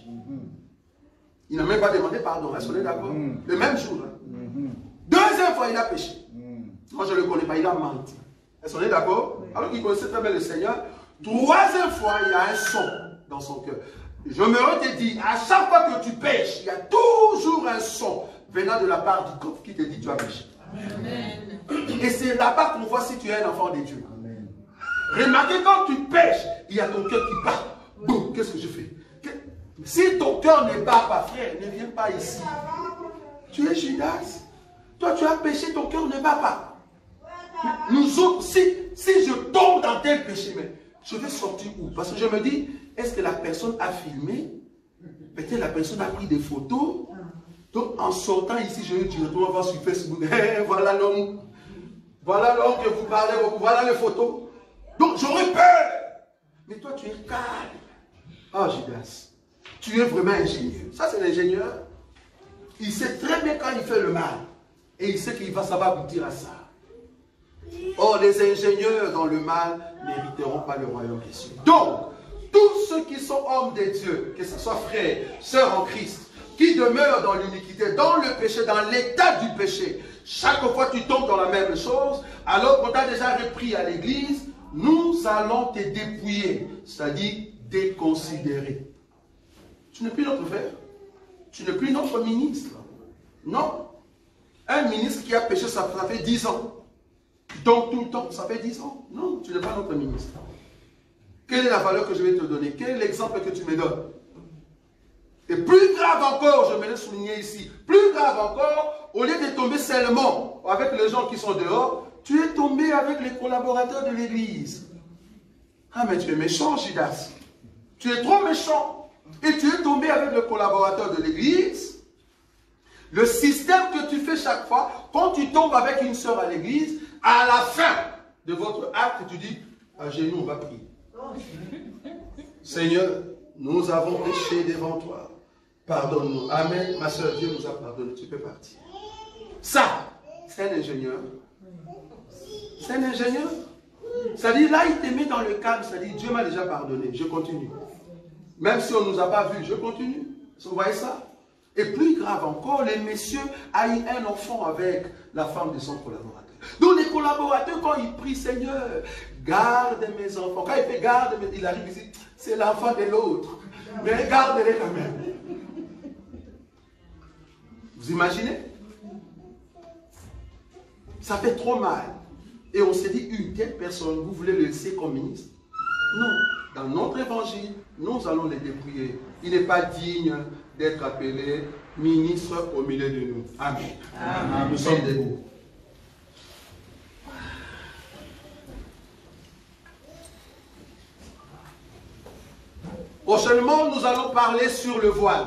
Il n'a même pas demandé pardon. Est-ce qu'on est d'accord? Le même jour. Deuxième fois, il a péché. Moi, je ne le connais pas. Il a menti. Est-ce qu'on est d'accord? Alors qu'il connaissait très bien le Seigneur. Troisième fois, il y a un son dans son cœur. Je me dis, à chaque fois que tu pêches, il y a toujours un son venant de la part du corps qui te dit tu as péché. Amen. Et c'est là-bas qu'on voit si tu es un enfant de Dieu. Amen. Remarquez, quand tu pêches, il y a ton cœur qui bat. Boum, qu'est-ce que je fais? Si ton cœur ne bat pas, frère, ne viens pas ici. Tu es Judas. Toi, tu as péché, ton cœur ne bat pas. Nous autres, si je tombe dans tel péché, mais je vais sortir où? Parce que je me dis, est-ce que la personne a filmé? Peut-être la personne a pris des photos. Donc en sortant ici, je vais directement voir sur Facebook. Voilà l'homme. Voilà l'homme que vous parlez beaucoup. Voilà les photos. Donc j'aurais peur. Mais toi, tu es calme. Oh, Judas. Tu es vraiment ingénieux. Ça, c'est l'ingénieur. Il sait très bien quand il fait le mal. Et il sait ça va aboutir à ça. Or, les ingénieurs dans le mal n'hériteront pas le royaume des cieux. Donc, tous ceux qui sont hommes de Dieu, que ce soit frères, sœurs en Christ, qui demeurent dans l'iniquité, dans le péché, dans l'état du péché, chaque fois que tu tombes dans la même chose, alors qu'on t'a déjà repris à l'église, nous allons te dépouiller, c'est-à-dire déconsidérer. Tu n'es plus notre frère, tu n'es plus notre ministre. Non. Un ministre qui a péché, ça fait 10 ans. Donc tout le temps, ça fait 10 ans. Non, tu n'es pas notre ministre. Quelle est la valeur que je vais te donner? Quel est l'exemple que tu me donnes? Et plus grave encore, je me l'ai souligné ici, plus grave encore, au lieu de tomber seulement avec les gens qui sont dehors, tu es tombé avec les collaborateurs de l'église. Ah mais tu es méchant, Judas. Tu es trop méchant. Et tu es tombé avec le collaborateur de l'église. Le système que tu fais chaque fois, quand tu tombes avec une sœur à l'église, à la fin de votre acte, tu dis, à genoux, on va prier. Seigneur, nous avons péché devant toi. Pardonne-nous. Amen. Ma soeur, Dieu nous a pardonné. Tu peux partir. Ça, c'est un ingénieur. C'est un ingénieur. C'est-à-dire, là, il te met dans le cadre. C'est-à-dire, Dieu m'a déjà pardonné. Je continue. Même si on ne nous a pas vus, je continue. Vous voyez ça? Et plus grave encore, les messieurs a eu un enfant avec la femme de son collaborateur. Donc les collaborateurs, quand ils prient, Seigneur, garde mes enfants. Quand il fait garde, il arrive ici, c'est l'enfant de l'autre. Mais garde-les quand même. Vous imaginez? Ça fait trop mal. Et on s'est dit, une telle personne, vous voulez le laisser comme ministre? Non. Dans notre évangile, nous allons les dépouiller. Il n'est pas digne d'être appelé ministre au milieu de nous. Amen. Amen. Nous sommes debout. Prochainement, nous allons parler sur le voile.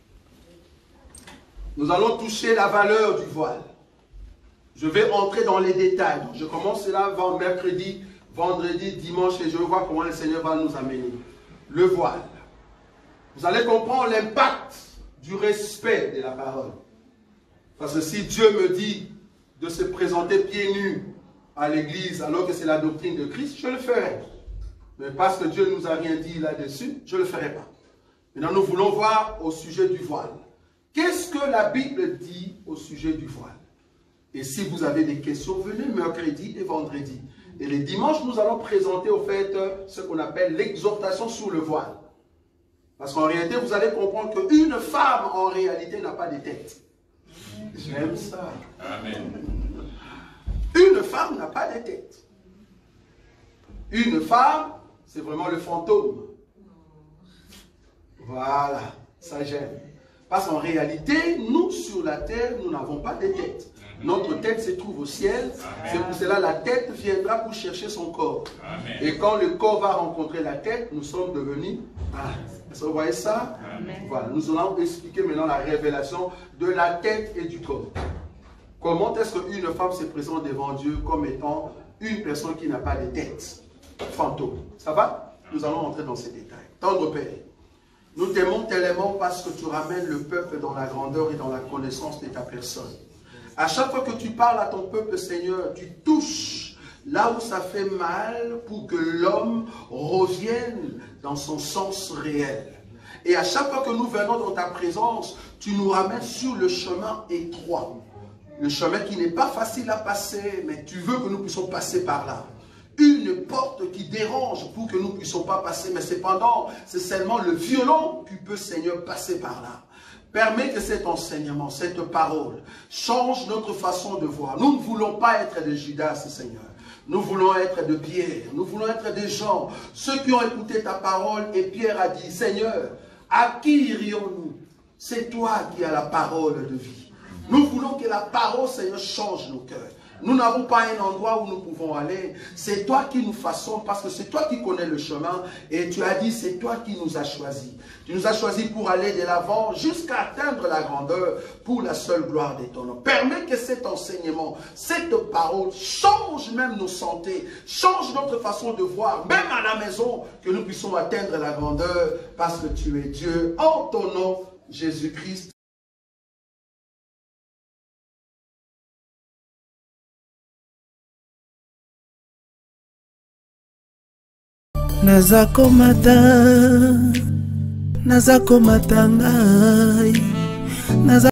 Nous allons toucher la valeur du voile. Je vais entrer dans les détails. Je commence là mercredi, vendredi, dimanche et je vais voir comment le Seigneur va nous amener. Le voile. Vous allez comprendre l'impact du respect de la parole. Parce que si Dieu me dit de se présenter pieds nus à l'église alors que c'est la doctrine de Christ, je le ferai. Mais parce que Dieu ne nous a rien dit là-dessus, je ne le ferai pas. Maintenant, nous voulons voir au sujet du voile. Qu'est-ce que la Bible dit au sujet du voile? Et si vous avez des questions, venez mercredi et vendredi. Et les dimanches, nous allons présenter au fait ce qu'on appelle l'exhortation sur le voile. Parce qu'en réalité, vous allez comprendre qu'une femme, en réalité, n'a pas de tête. J'aime ça. Amen. Une femme n'a pas de tête. Une femme, c'est vraiment le fantôme. Voilà, ça j'aime. Parce qu'en réalité, nous, sur la terre, nous n'avons pas de tête. Notre tête se trouve au ciel. C'est pour cela que la tête viendra pour chercher son corps. Amen. Et quand le corps va rencontrer la tête, nous sommes devenus... Est-ce que vous voyez ça? Amen. Voilà, nous allons expliquer maintenant la révélation de la tête et du corps. Comment est-ce qu'une femme se présente devant Dieu comme étant une personne qui n'a pas de tête? Fantôme. Ça va? Nous allons entrer dans ces détails. Tendre Père, nous t'aimons tellement parce que tu ramènes le peuple dans la grandeur et dans la connaissance de ta personne. À chaque fois que tu parles à ton peuple, Seigneur, tu touches là où ça fait mal pour que l'homme revienne dans son sens réel. Et à chaque fois que nous venons dans ta présence, tu nous ramènes sur le chemin étroit. Le chemin qui n'est pas facile à passer, mais tu veux que nous puissions passer par là. Une porte qui dérange pour que nous ne puissions pas passer, mais cependant, c'est seulement le violon qui peut, Seigneur, passer par là. Permets que cet enseignement, cette parole, change notre façon de voir. Nous ne voulons pas être des Judas, Seigneur. Nous voulons être de Pierre. Nous voulons être des gens, ceux qui ont écouté ta parole. Et Pierre a dit, Seigneur, à qui irions-nous? C'est toi qui as la parole de vie. Nous voulons que la parole, Seigneur, change nos cœurs. Nous n'avons pas un endroit où nous pouvons aller. C'est toi qui nous façonnes parce que c'est toi qui connais le chemin. Et tu as dit, c'est toi qui nous as choisis. Tu nous as choisis pour aller de l'avant jusqu'à atteindre la grandeur pour la seule gloire de ton nom. Permets que cet enseignement, cette parole change même nos santé, change notre façon de voir, même à la maison, que nous puissions atteindre la grandeur parce que tu es Dieu. En ton nom, Jésus-Christ. Nazako mata ngai